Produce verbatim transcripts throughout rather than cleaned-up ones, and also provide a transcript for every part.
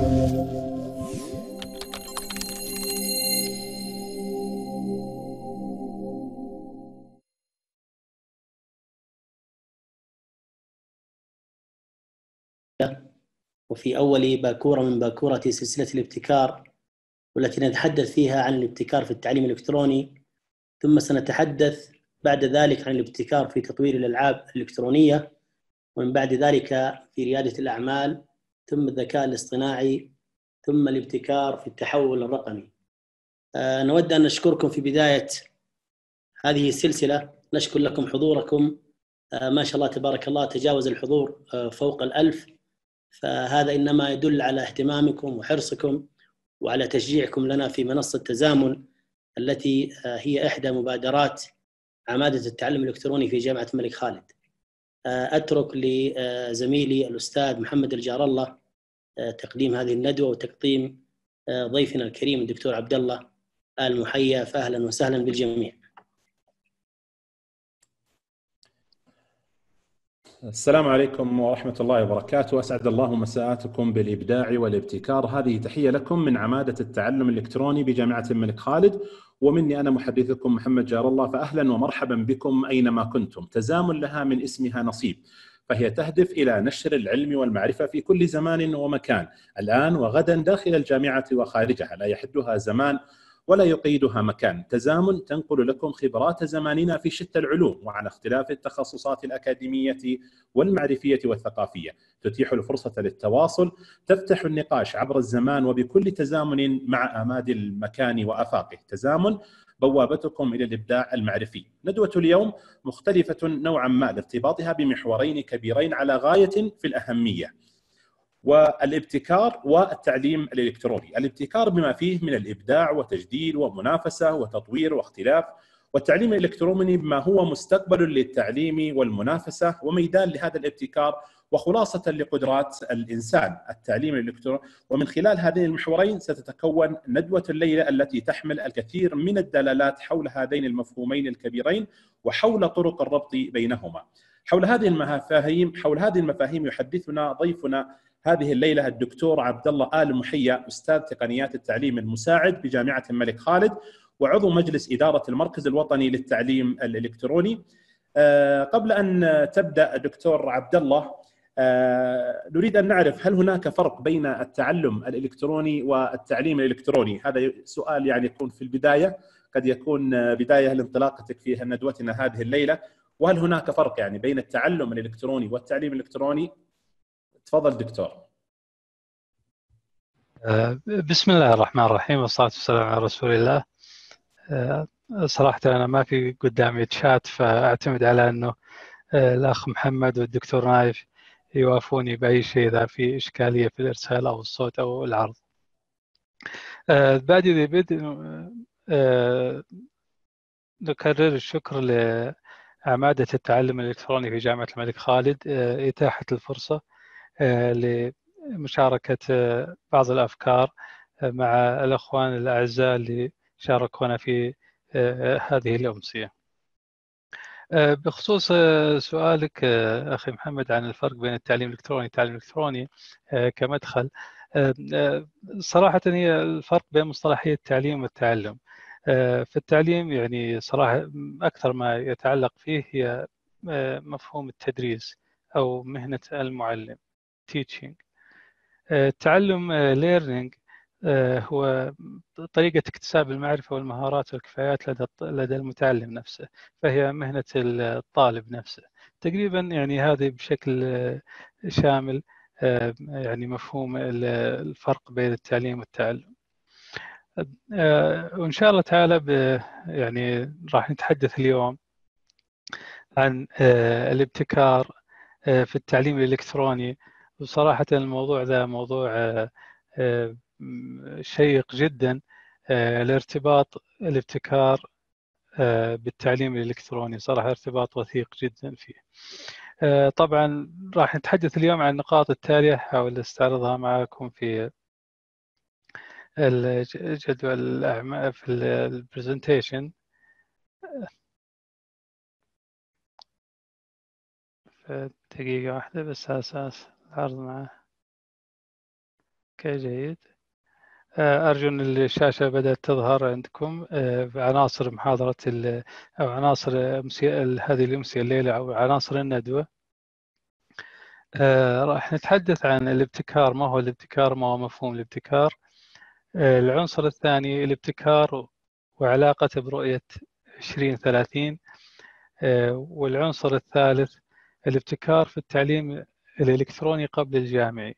وفي أول باكورة من باكورة سلسلة الابتكار، والتي نتحدث فيها عن الابتكار في التعليم الإلكتروني، ثم سنتحدث بعد ذلك عن الابتكار في تطوير الألعاب الإلكترونية، ومن بعد ذلك في ريادة الأعمال، ثم الذكاء الاصطناعي، ثم الابتكار في التحول الرقمي. أه نود أن نشكركم في بداية هذه السلسلة، نشكر لكم حضوركم. أه ما شاء الله تبارك الله تجاوز الحضور أه فوق الألف، فهذا إنما يدل على اهتمامكم وحرصكم وعلى تشجيعكم لنا في منصة تزامن، التي هي إحدى مبادرات عمادة التعلم الإلكتروني في جامعة الملك خالد. أترك لزميلي الأستاذ محمد الجار الله تقديم هذه الندوة وتقديم ضيفنا الكريم الدكتور عبد الله آل محيا، فأهلا وسهلا بالجميع. السلام عليكم ورحمة الله وبركاته، أسعد الله مساءاتكم بالإبداع والابتكار. هذه تحية لكم من عمادة التعلم الإلكتروني بجامعة الملك خالد، ومني أنا محدثكم محمد جار الله، فأهلا ومرحبا بكم أينما كنتم. تزامن لها من اسمها نصيب، فهي تهدف إلى نشر العلم والمعرفة في كل زمان ومكان، الآن وغدا داخل الجامعة وخارجها، لا يحدها زمان ولا يقيدها مكان. تزامن تنقل لكم خبرات زماننا في شتى العلوم وعلى اختلاف التخصصات الأكاديمية والمعرفية والثقافية، تتيح الفرصة للتواصل، تفتح النقاش عبر الزمان وبكل تزامن مع آماد المكان وآفاقه. تزامن بوابتكم إلى الإبداع المعرفي. ندوة اليوم مختلفة نوعا ما لارتباطها بمحورين كبيرين على غاية في الأهمية، والابتكار والتعليم الإلكتروني. الابتكار بما فيه من الإبداع وتجديد ومنافسة وتطوير واختلاف، والتعليم الإلكتروني بما هو مستقبل للتعليم والمنافسة وميدان لهذا الابتكار وخلاصة لقدرات الإنسان، التعليم الإلكتروني. ومن خلال هذين المحورين ستتكون ندوة الليلة التي تحمل الكثير من الدلالات حول هذين المفهومين الكبيرين وحول طرق الربط بينهما. حول هذه المفاهيم حول هذه المفاهيم يحدثنا ضيفنا هذه الليلة الدكتور عبد الله آل محيا، أستاذ تقنيات التعليم المساعد بجامعة الملك خالد وعضو مجلس إدارة المركز الوطني للتعليم الإلكتروني. أه قبل أن تبدأ دكتور عبد الله، أه نريد أن نعرف هل هناك فرق بين التعلم الإلكتروني والتعليم الإلكتروني؟ هذا سؤال يعني يكون في البداية، قد يكون بداية لانطلاقتك في ندوتنا هذه الليلة. وهل هناك فرق يعني بين التعلم الإلكتروني والتعليم الإلكتروني؟ تفضل دكتور. بسم الله الرحمن الرحيم، والصلاة والسلام على رسول الله. صراحة أنا ما في قدامي تشات، فأعتمد على أنه الأخ محمد والدكتور نايف يوافوني بأي شيء إذا في إشكالية في الإرسال أو الصوت أو العرض. بعد ذي بدء نكرر الشكر لعمادة التعلم الإلكتروني في جامعة الملك خالد إتاحة الفرصة لمشاركة بعض الأفكار مع الأخوان الأعزاء اللي شاركونا في هذه الأمسية. بخصوص سؤالك أخي محمد عن الفرق بين التعليم الإلكتروني والتعليم الإلكتروني كمدخل، صراحة هي الفرق بين مصطلحي التعليم والتعلم. في التعليم يعني صراحة أكثر ما يتعلق فيه هي مفهوم التدريس أو مهنة المعلم teaching. التعلم learning هو طريقة اكتساب المعرفة والمهارات والكفايات لدى لدى المتعلم نفسه، فهي مهنة الطالب نفسه تقريبا. يعني هذه بشكل شامل يعني مفهوم الفرق بين التعليم والتعلم. وإن شاء الله تعالى يعني راح نتحدث اليوم عن الابتكار في التعليم الإلكتروني. وصراحة الموضوع ذا موضوع شيق جدا، الارتباط الابتكار بالتعليم الإلكتروني صراحة ارتباط وثيق جدا فيه. طبعا راح نتحدث اليوم عن النقاط التالية، حاول استعرضها معكم في الجدول الأعمال في البرزنتيشن. دقيقة واحدة بس أساس العرض معه. اوكي جيد. أرجو أن الشاشة بدأت تظهر عندكم بعناصر محاضرة أو عناصر هذه الأمسية الليلة أو عناصر الندوة. راح نتحدث عن الابتكار، ما هو الابتكار، ما هو مفهوم الابتكار. العنصر الثاني الابتكار وعلاقته برؤية عشرين ثلاثين. والعنصر الثالث الابتكار في التعليم الإلكتروني قبل الجامعي.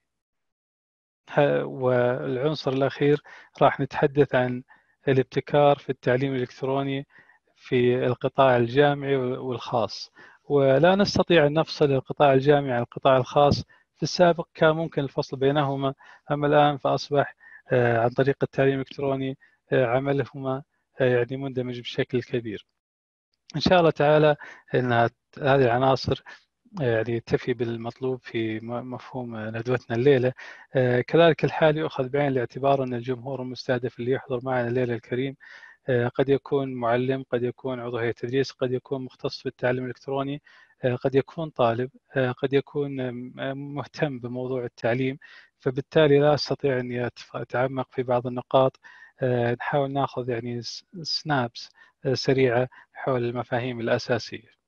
والعنصر الأخير راح نتحدث عن الابتكار في التعليم الإلكتروني في القطاع الجامعي والخاص. ولا نستطيع أن نفصل القطاع الجامعي عن القطاع الخاص. في السابق كان ممكن الفصل بينهما، أما الآن فأصبح عن طريق التعليم الإلكتروني عملهما يعني مندمج بشكل كبير. إن شاء الله تعالى أن هذه العناصر يعني تفي بالمطلوب في مفهوم ندوتنا الليلة. كذلك الحال يؤخذ بعين الاعتبار أن الجمهور المستهدف اللي يحضر معنا الليلة الكريم قد يكون معلم، قد يكون عضو هيئة تدريس، قد يكون مختص في التعلم الإلكتروني، قد يكون طالب، قد يكون مهتم بموضوع التعليم. فبالتالي لا أستطيع أن أتعمق في بعض النقاط. نحاول نأخذ يعني سنابس سريعة حول المفاهيم الأساسية.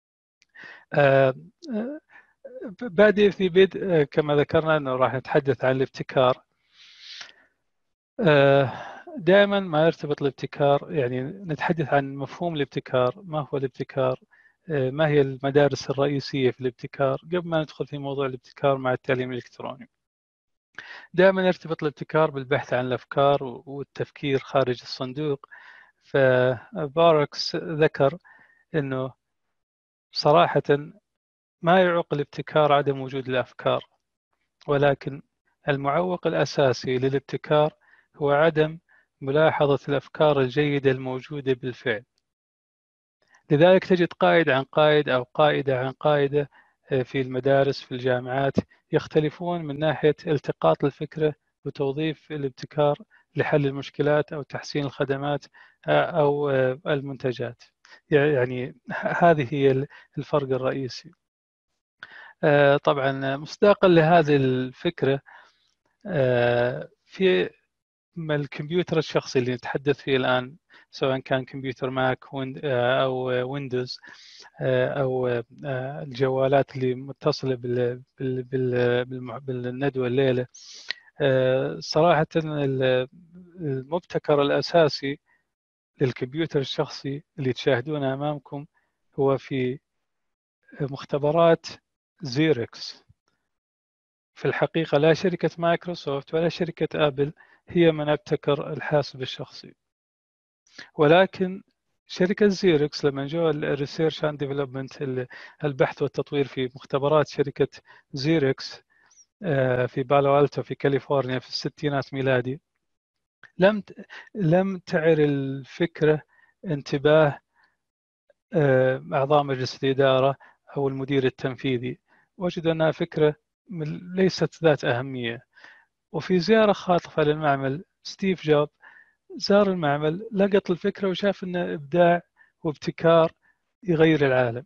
بادئ في بدء كما ذكرنا أنه راح نتحدث عن الابتكار. دائما ما يرتبط الابتكار، يعني نتحدث عن مفهوم الابتكار، ما هو الابتكار، ما هي المدارس الرئيسية في الابتكار، قبل ما ندخل في موضوع الابتكار مع التعليم الإلكتروني. دائما يرتبط الابتكار بالبحث عن الأفكار والتفكير خارج الصندوق. فباركس ذكر أنه صراحة ما يعوق الابتكار عدم وجود الأفكار، ولكن المعوق الأساسي للابتكار هو عدم ملاحظة الأفكار الجيدة الموجودة بالفعل. لذلك تجد قائد عن قائد أو قائدة عن قائدة في المدارس في الجامعات يختلفون من ناحية التقاط الفكرة وتوظيف الابتكار لحل المشكلات أو تحسين الخدمات أو المنتجات. يعني هذه هي الفرق الرئيسي. طبعا مصداقا لهذه الفكرة، في الكمبيوتر الشخصي اللي نتحدث فيه الآن، سواء كان كمبيوتر ماك أو ويندوز أو الجوالات اللي متصلة بالندوة الليلة، صراحة المبتكر الأساسي للكمبيوتر الشخصي اللي تشاهدونه أمامكم هو في مختبرات زيركس. في الحقيقة لا شركة مايكروسوفت ولا شركة آبل هي من ابتكر الحاسب الشخصي، ولكن شركة زيركس لما جو الريسيرش اند ديفلوبمنت، البحث والتطوير في مختبرات شركة زيركس في بالو ألتو في كاليفورنيا في الستينات ميلادي، لم لم تعر الفكرة انتباه أعضاء مجلس الإدارة أو المدير التنفيذي. وجدوا أنها فكرة ليست ذات أهمية. وفي زيارة خاطفة للمعمل، ستيف جوب زار المعمل، لقط الفكرة وشاف أنه إبداع وابتكار يغير العالم.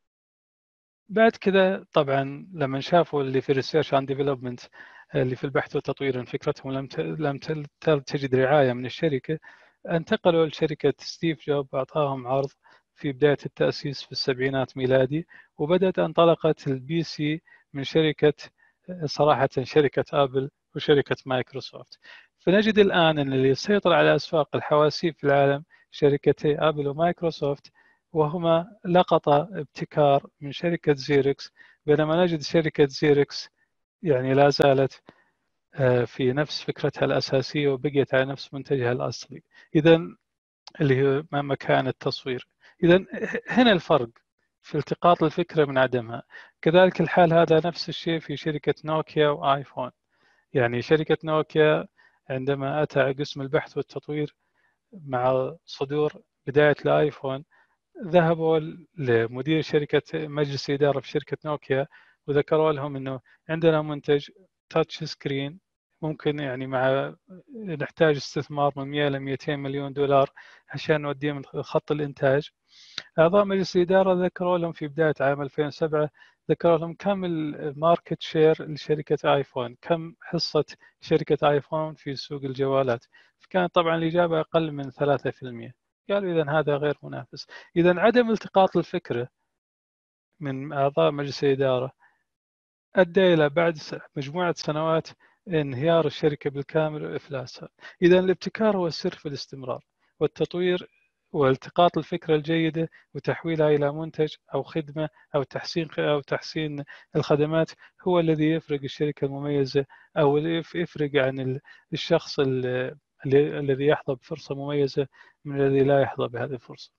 بعد كذا طبعا لما شافوا اللي في ريسيرش اند ديفلوبمنت اللي في البحث والتطوير ان فكرتهم لم لم تجد رعاية من الشركة، انتقلوا لشركة ستيف جوب، أعطاهم عرض في بداية التأسيس في السبعينات ميلادي، وبدأت انطلقت البي سي من شركة صراحة شركة آبل وشركة مايكروسوفت. فنجد الآن أن اللي يسيطر على أسواق الحواسيب في العالم شركتي آبل ومايكروسوفت، وهما لقطة ابتكار من شركة زيركس، بينما نجد شركة زيركس يعني لا زالت في نفس فكرتها الأساسية وبقيت على نفس منتجها الأصلي. إذن اللي هو مكان التصوير. إذن هنا الفرق في التقاط الفكرة من عدمها. كذلك الحال هذا نفس الشيء في شركة نوكيا وآيفون. يعني شركة نوكيا عندما أتى قسم البحث والتطوير مع صدور بداية الآيفون، ذهبوا لمدير شركة مجلس إدارة في شركة نوكيا وذكروا لهم أنه عندنا منتج تاتش سكرين ممكن يعني مع نحتاج استثمار من مئة إلى مئتين مليون دولار عشان نوديه من خط الإنتاج. أعضاء مجلس الإدارة ذكروا لهم في بداية عام ألفين وسبعة ذكروا لهم كم الماركت شير لشركة آيفون، كم حصة شركة آيفون في سوق الجوالات، فكانت طبعا الإجابة أقل من ثلاثة بالمئة. قالوا إذن هذا غير منافس. إذن عدم التقاط الفكرة من أعضاء مجلس الإدارة أدى إلى بعد مجموعة سنوات انهيار الشركة بالكامل وإفلاسها. إذن الابتكار هو السر في الاستمرار والتطوير والتقاط الفكرة الجيدة وتحويلها إلى منتج أو خدمة أو تحسين أو تحسين الخدمات هو الذي يفرق الشركة المميزة أو يفرق عن الشخص الذي يحظى بفرصة مميزة من الذي لا يحظى بهذه الفرصة.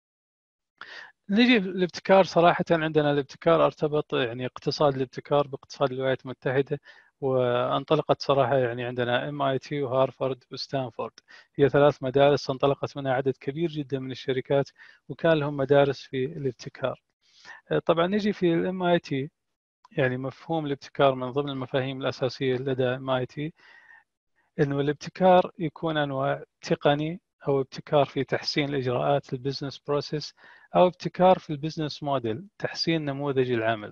نجي الابتكار. صراحة عندنا الابتكار ارتبط يعني اقتصاد الابتكار باقتصاد الولايات المتحدة، وانطلقت صراحة يعني عندنا إم آي تي وهارفارد وستانفورد، هي ثلاث مدارس انطلقت منها عدد كبير جدا من الشركات وكان لهم مدارس في الابتكار. طبعا نجي في الإم آي تي، يعني مفهوم الابتكار من ضمن المفاهيم الأساسية لدى إم آي تي إنه الابتكار يكون أنواع تقني أو ابتكار في تحسين الإجراءات البزنس بروسيس أو ابتكار في البزنس موديل تحسين نموذج العمل.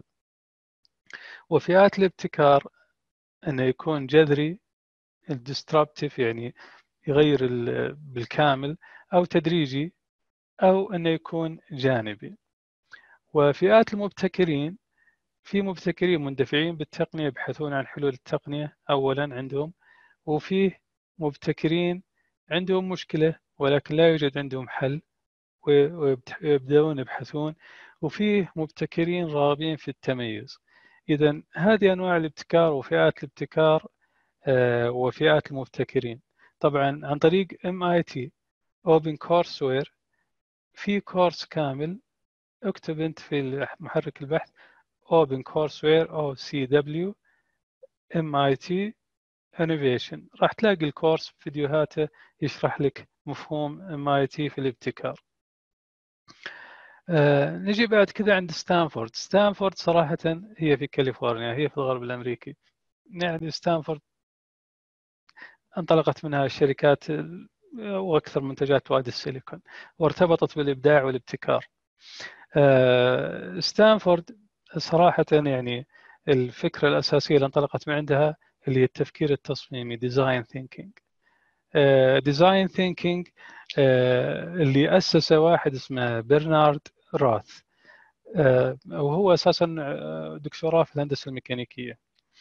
وفئات الابتكار أنه يكون جذري الديستربتيف يعني يغير بالكامل، أو تدريجي، أو أنه يكون جانبي. وفئات المبتكرين، في مبتكرين مندفعين بالتقنية يبحثون عن حلول التقنية أولا عندهم، وفيه مبتكرين عندهم مشكلة ولكن لا يوجد عندهم حل ويبدأون يبحثون، وفيه مبتكرين راغبين في التميز. إذن هذه أنواع الابتكار وفئات الابتكار وفئات المبتكرين. طبعا عن طريق إم آي تي Open Courseware في كورس كامل، اكتب أنت في محرك البحث Open Courseware أو سي دبليو إم آي تي Innovation، راح تلاقي الكورس فيديوهاته يشرح لك مفهوم إم آي تي في الابتكار. آه نجي بعد كذا عند ستانفورد. ستانفورد صراحة هي في كاليفورنيا، هي في الغرب الأمريكي. يعني ستانفورد انطلقت منها الشركات وأكثر منتجات وادي السيليكون وارتبطت بالإبداع والابتكار. آه ستانفورد صراحة يعني الفكرة الأساسية اللي انطلقت من عندها اللي هي التفكير التصميمي، ديزاين ثينكينج. ديزاين ثينكينج اللي أسسه واحد اسمه برنارد روث، uh, وهو أساسا دكتوراه في الهندسة الميكانيكية.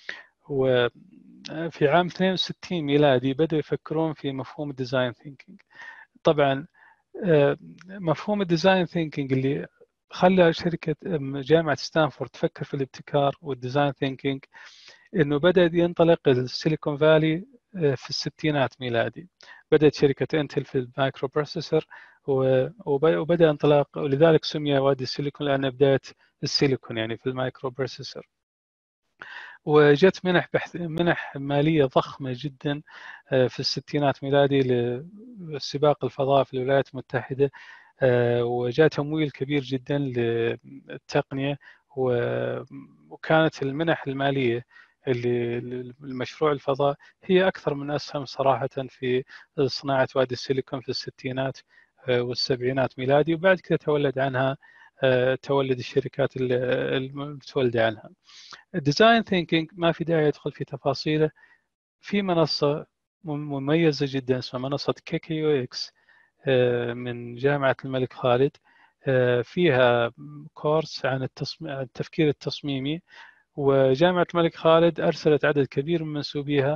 وفي عام اثنين وستين ميلادي بدأوا يفكرون في مفهوم الديزاين ثينكينج. طبعا uh, مفهوم الديزاين ثينكينج اللي خلى شركة جامعة ستانفورد تفكر في الابتكار والديزاين ثينكينج إنه بدأ ينطلق السيليكون فالي في الستينات ميلادي. بدأت شركة انتل في المايكرو بروسيسور وبدأ انطلاق، ولذلك سمي وادي السيليكون لأن بداية السيليكون يعني في المايكرو بروسيسور. وجت منح بحث منح مالية ضخمة جدا في الستينات ميلادي لسباق الفضاء في الولايات المتحدة، وجاء تمويل كبير جدا للتقنية، وكانت المنح المالية اللي المشروع الفضاء هي أكثر من أسهم صراحة في صناعة وادي السيليكون في الستينات والسبعينات ميلادي، وبعد كده تولد عنها تولد الشركات المتولدة عنها. الديزاين ثينكينج ما في داعي يدخل في تفاصيله. في منصة مميزة جدا اسمها منصة كي كي يو إكس من جامعة الملك خالد، فيها كورس عن التفكير التصميمي، وجامعة الملك خالد أرسلت عدد كبير من منسوبيها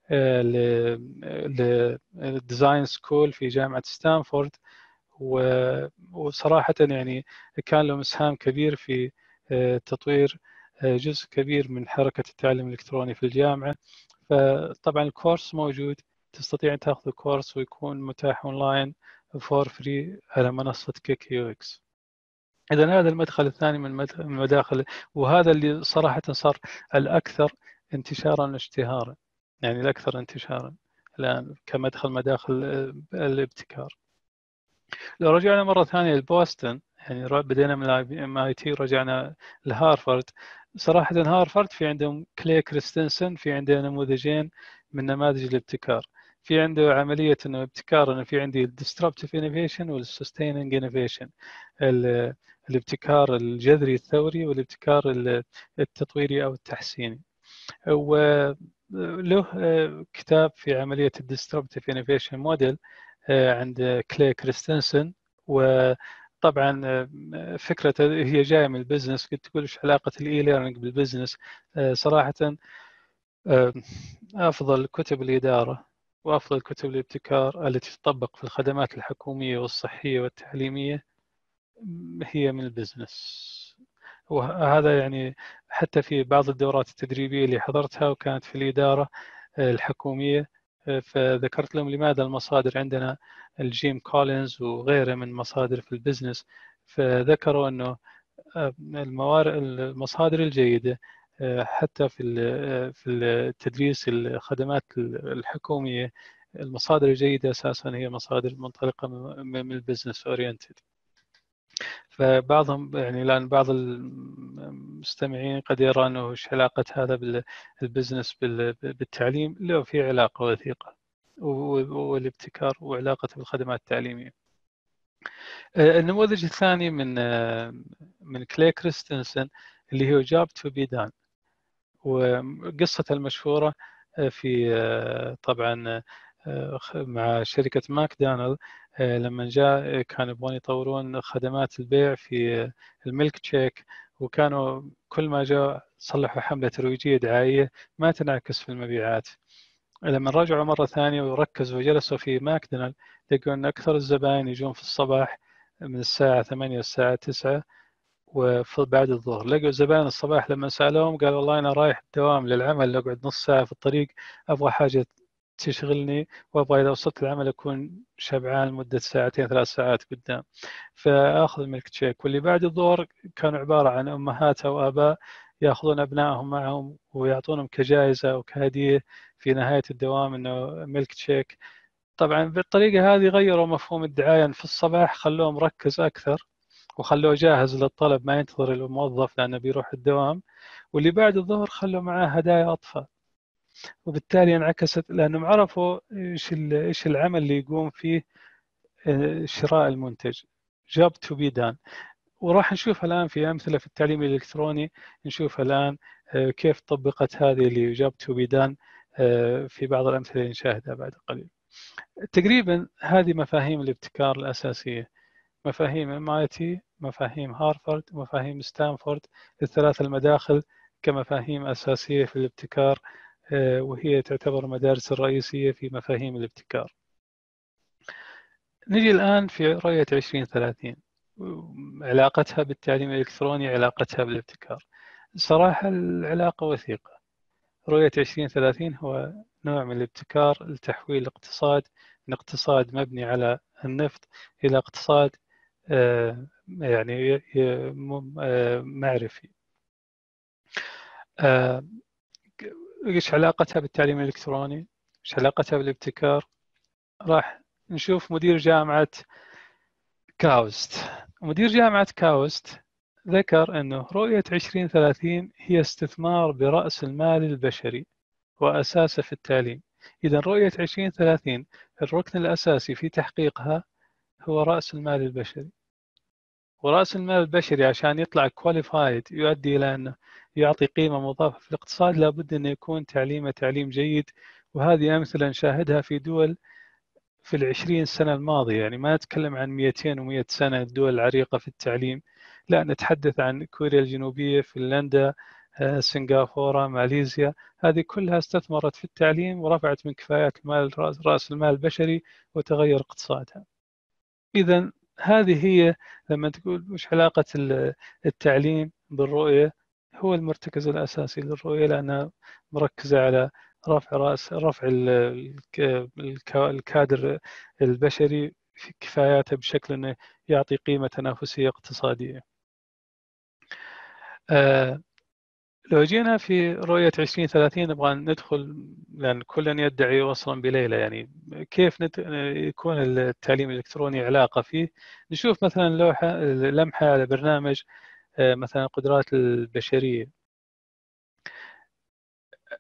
للديزاين سكول في جامعة ستانفورد، وصراحة يعني كان لهم إسهام كبير في تطوير جزء كبير من حركة التعلم الإلكتروني في الجامعة. فطبعا الكورس موجود، تستطيع أن تأخذ الكورس ويكون متاح أونلاين فور فري على منصة كي كي يو إكس. إذا هذا المدخل الثاني من المداخل، وهذا اللي صراحة صار الأكثر انتشارا واشتهارا، يعني الأكثر انتشارا الآن كمدخل مداخل الابتكار. لو رجعنا مرة ثانية لبوسطن، يعني بدينا من إم آي تي رجعنا لهارفارد. صراحة هارفارد في عندهم كلي كريستنسن، في عندنا نموذجين من نماذج الابتكار. في عنده عملية إنه ابتكار، إنه في عندي disruptive innovation وال sustaining innovation، الابتكار الجذري الثوري والابتكار التطويري أو التحسيني. وله كتاب في عملية الديستربتيف انوفيشن موديل عند كلي كريستنسن، وطبعا فكرته هي جايه من البزنس. قلت تقول ايش علاقه الاي ليرنينج بالبزنس؟ صراحه افضل كتب الاداره وافضل كتب الابتكار التي تطبق في الخدمات الحكوميه والصحيه والتعليميه هي من البزنس. وهذا يعني حتى في بعض الدورات التدريبية اللي حضرتها وكانت في الإدارة الحكومية، فذكرت لهم لماذا المصادر عندنا الجيم كولينز وغيره من مصادر في البزنس، فذكروا أنه الموارد المصادر الجيدة حتى في في التدريس الخدمات الحكومية، المصادر الجيدة أساسا هي مصادر منطلقة من البزنس أورينتد. فبعضهم يعني الآن بعض المستمعين قد يرى أنه إيش علاقة هذا بالبزنس بالتعليم؟ له في علاقة وثيقة، والابتكار وعلاقته بالخدمات التعليمية. النموذج الثاني من من كلي كريستنسن اللي هو جاب تو بي دان، وقصته المشهورة في طبعا مع شركة ماكدونالد لما جاء كانوا يبغون يطورون خدمات البيع في الميلك تشيك، وكانوا كل ما جاء صلحوا حملة ترويجية دعائية ما تنعكس في المبيعات. لما رجعوا مرة ثانية وركزوا وجلسوا في ماكدونالد لقوا أن أكثر الزبائن يجون في الصباح من الساعة ثمانية للساعة تسعة وبعد الظهر. لقوا زبائن الصباح لما سألوهم قال والله أنا رايح الدوام للعمل أقعد نص ساعة في الطريق، أبغى حاجة تشغلني وابغى اذا وصلت العمل اكون شبعان لمده ساعتين ثلاث ساعات قدام، فاخذ الميلك تشيك. واللي بعد الظهر كانوا عباره عن امهات او اباء ياخذون ابنائهم معهم ويعطونهم كجائزه او كهديه في نهايه الدوام انه ميلك تشيك. طبعا بالطريقه هذه غيروا مفهوم الدعايه، في الصباح خلوه مركز اكثر وخلوه جاهز للطلب ما ينتظر الموظف لانه بيروح الدوام، واللي بعد الظهر خلوا معاه هدايا اطفال، وبالتالي انعكست لانهم عرفوا ايش ايش العمل اللي يقوم فيه شراء المنتج. جاب تو بي دان. وراح نشوف الان في امثله في التعليم الالكتروني، نشوف الان كيف طبقت هذه اللي جاب تو بي دان في بعض الامثله اللي نشاهدها بعد قليل. تقريبا هذه مفاهيم الابتكار الاساسيه، مفاهيم ام اي تي، مفاهيم هارفارد، مفاهيم ستانفورد، الثلاث المداخل كمفاهيم اساسيه في الابتكار، وهي تعتبر المدارس الرئيسية في مفاهيم الابتكار. نجي الآن في رؤية عشرين ثلاثين، علاقتها بالتعليم الإلكتروني، علاقتها بالابتكار. صراحة العلاقة وثيقة. رؤية عشرين ثلاثين هو نوع من الابتكار لتحويل الاقتصاد من اقتصاد مبني على النفط إلى اقتصاد يعني معرفي. ايش علاقتها بالتعليم الالكتروني؟ ايش علاقتها بالابتكار؟ راح نشوف مدير جامعة كاوست. مدير جامعة كاوست ذكر أنه رؤية عشرين ثلاثين هي استثمار برأس المال البشري وأساسه في التعليم. إذا رؤية عشرين ثلاثين الركن الأساسي في تحقيقها هو رأس المال البشري، ورأس المال البشري عشان يطلع كواليفايد يؤدي إلى أنه يعطي قيمة مضافة في الاقتصاد لابد أن يكون تعليمه تعليم جيد. وهذه أمثلة نشاهدها في دول في العشرين سنة الماضية، يعني ما نتكلم عن مئتين ومئة سنة الدول العريقة في التعليم، لا نتحدث عن كوريا الجنوبية، فنلندا، سنغافورة، ماليزيا. هذه كلها استثمرت في التعليم ورفعت من كفاءات المال رأس المال البشري وتغير اقتصادها. إذا هذه هي لما تقول وش علاقة التعليم بالرؤية، هو المرتكز الأساسي للرؤية لأنها مركزة على رفع رأس رفع الكادر البشري في كفاياته بشكل أنه يعطي قيمة تنافسية اقتصادية. آه لو جينا في رؤية عشرين ثلاثين نبغى ندخل، لأن كل يدعي وصلا بليلة، يعني كيف يكون التعليم الإلكتروني علاقة فيه. نشوف مثلا لوحة لمحة على برنامج مثلا القدرات البشرية.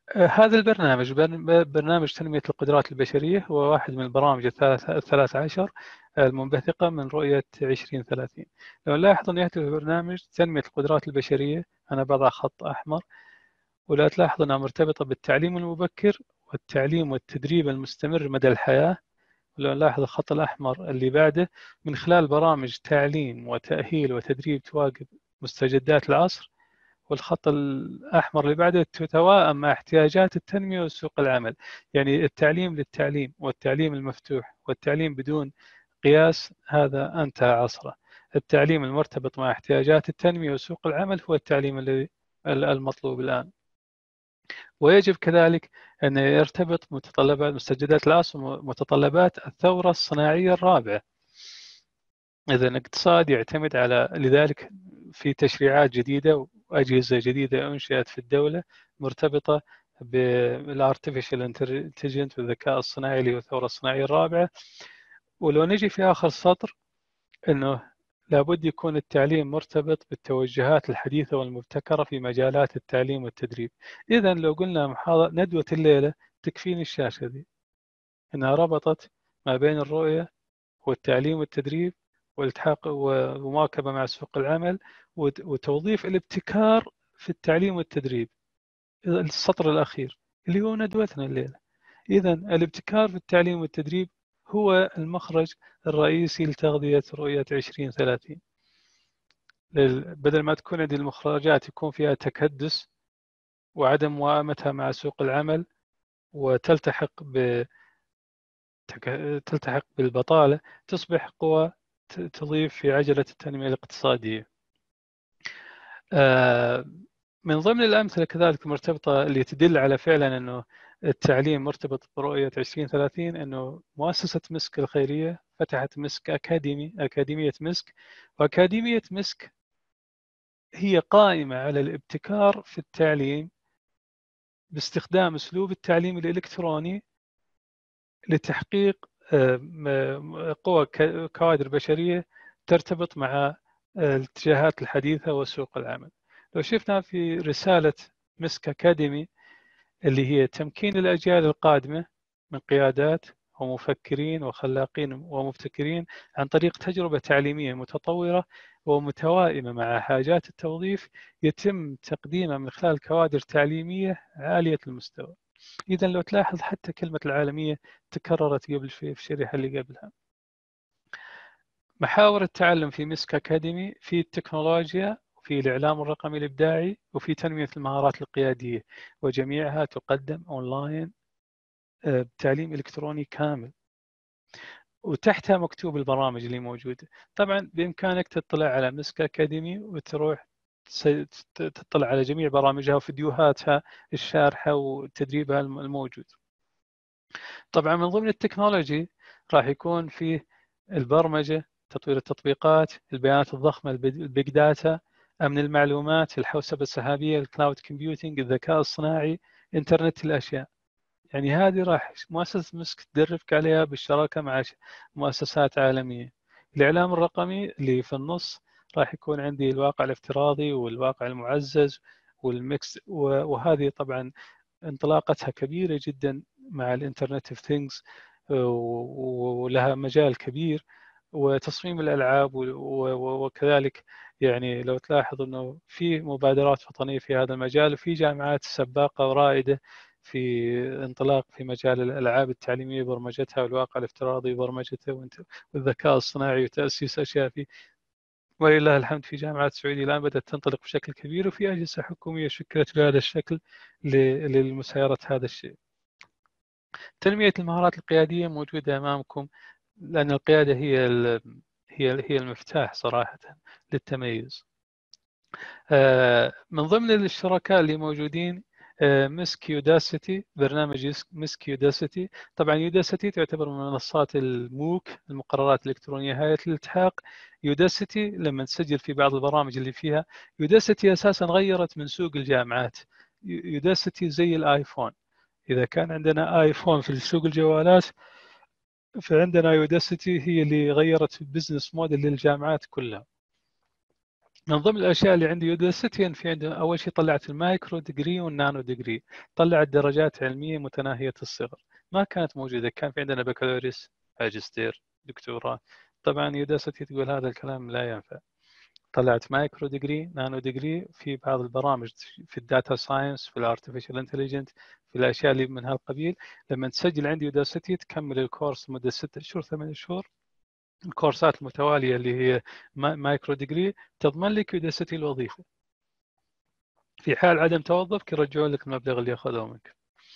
هذا البرنامج برنامج تنمية القدرات البشرية هو واحد من البرامج الثلاث عشر المنبثقة من رؤية عشرين ثلاثين. لو نلاحظ أن يهدف البرنامج تنمية القدرات البشرية، أنا بضع خط أحمر، ولا تلاحظ أنها مرتبطة بالتعليم المبكر والتعليم والتدريب المستمر مدى الحياة. لو نلاحظ الخط الأحمر اللي بعده، من خلال برامج تعليم وتأهيل وتدريب تواكب مستجدات العصر. والخط الأحمر اللي بعده تتوائم مع احتياجات التنمية وسوق العمل، يعني التعليم للتعليم والتعليم المفتوح والتعليم بدون قياس هذا انتهى عصره. التعليم المرتبط مع احتياجات التنمية وسوق العمل هو التعليم الذي المطلوب الآن. ويجب كذلك أن يرتبط متطلبات مستجدات العصر ومتطلبات الثورة الصناعية الرابعة. إذا الاقتصاد يعتمد على، لذلك في تشريعات جديدة وأجهزة جديدة أنشئت في الدولة مرتبطة بالارتفيشال انتليجنت والذكاء الصناعي اللي هو الثورة الصناعية الرابعة. ولو نجي في آخر سطر، أنه لابد يكون التعليم مرتبط بالتوجهات الحديثة والمبتكرة في مجالات التعليم والتدريب. إذا لو قلنا محاضرة ندوة الليلة تكفيني الشاشة دي، أنها ربطت ما بين الرؤية والتعليم والتدريب والالتحاق ومواكبة مع سوق العمل وتوظيف الابتكار في التعليم والتدريب. السطر الأخير اللي هو ندوتنا الليلة. إذا الابتكار في التعليم والتدريب هو المخرج الرئيسي لتغذية رؤية عشرين ثلاثين. بدل ما تكون عندي المخرجات يكون فيها تكدس وعدم موائمتها مع سوق العمل وتلتحق ب تلتحق بالبطالة، تصبح قوة تضيف في عجلة التنمية الاقتصادية. من ضمن الأمثلة كذلك المرتبطة اللي تدل على فعلا أنه التعليم مرتبط برؤية عشرين ثلاثين، أنه مؤسسة مسك الخيرية فتحت مسك أكاديمي، أكاديمية مسك. وأكاديمية مسك هي قائمة على الابتكار في التعليم باستخدام أسلوب التعليم الإلكتروني لتحقيق قوى كوادر بشرية ترتبط مع الاتجاهات الحديثة وسوق العمل. لو شفنا في رسالة مسك أكاديمي اللي هي تمكين الأجيال القادمة من قيادات ومفكرين وخلاقين ومبتكرين عن طريق تجربة تعليمية متطورة ومتوائمة مع حاجات التوظيف، يتم تقديمها من خلال كوادر تعليمية عالية المستوى. إذا لو تلاحظ حتى كلمة العالمية تكررت قبل شوي في الشريحة اللي قبلها. محاور التعلم في مسك أكاديمي في التكنولوجيا وفي الإعلام الرقمي الإبداعي وفي تنمية المهارات القيادية، وجميعها تقدم أونلاين بتعليم إلكتروني كامل. وتحتها مكتوب البرامج اللي موجودة. طبعا بإمكانك تطلع على مسك أكاديمي وتروح تطلع على جميع برامجها وفيديوهاتها الشارحة وتدريبها الموجود. طبعا من ضمن التكنولوجي راح يكون فيه البرمجة، تطوير التطبيقات، البيانات الضخمة، البيج داتا، أمن المعلومات، الحوسبة السحابية، الكلاود كومبيوتينج، الذكاء الصناعي، إنترنت الأشياء. يعني هذه راح مؤسسة مسك تدربك عليها بالشراكة مع مؤسسات عالمية. الإعلام الرقمي اللي في النص راح يكون عندي الواقع الافتراضي والواقع المعزز والميكس، وهذه طبعا انطلاقتها كبيرة جدا مع الانترنت اوف ثينجز ولها مجال كبير. وتصميم الألعاب وكذلك يعني لو تلاحظ أنه في مبادرات وطنية في هذا المجال، وفي جامعات سباقة ورائدة في انطلاق في مجال الألعاب التعليمية برمجتها والواقع الافتراضي برمجته والذكاء الصناعي وتأسيس أشياء فيه. ولله الحمد في جامعات السعودية الآن بدأت تنطلق بشكل كبير، وفي أجهزة حكومية شكلت بهذا الشكل للمسايرة هذا الشيء. تنمية المهارات القيادية موجودة أمامكم، لأن القيادة هي هي هي المفتاح صراحة للتميز. من ضمن الشركاء اللي موجودين مسك يوداسيتي، برنامج مسك يوداسيتي. طبعا يوداسيتي تعتبر من منصات الموك، المقررات الإلكترونية هيئة الالتحاق. يوداسيتي لما تسجل في بعض البرامج اللي فيها، يوداسيتي أساسا غيرت من سوق الجامعات. يوداسيتي زي الآيفون، إذا كان عندنا آيفون في سوق الجوالات، فعندنا يوداسيتي هي اللي غيرت البزنس موديل للجامعات كلها. من ضمن الاشياء اللي عندي يوداسيتي في عنده اول شيء طلعت المايكرو ديجري والنانو ديجري، طلعت درجات علميه متناهيه الصغر ما كانت موجوده. كان في عندنا بكالوريوس، ماجستير، دكتوراه. طبعا يوداسيتي تقول هذا الكلام لا ينفع. طلعت مايكرو ديجري، نانو ديجري في بعض البرامج في الداتا ساينس، في الارتفيشال انتليجنت، في الاشياء اللي من هالقبيل. لما تسجل عندي يوداسيتي تكمل الكورس مده ستة شهور ثمانية شهور، الكورسات المتواليه اللي هي مايكرو ديجري تضمن لك يوداسيتي الوظيفه. في حال عدم توظفك يرجعون لك المبلغ اللي اخذوه منك.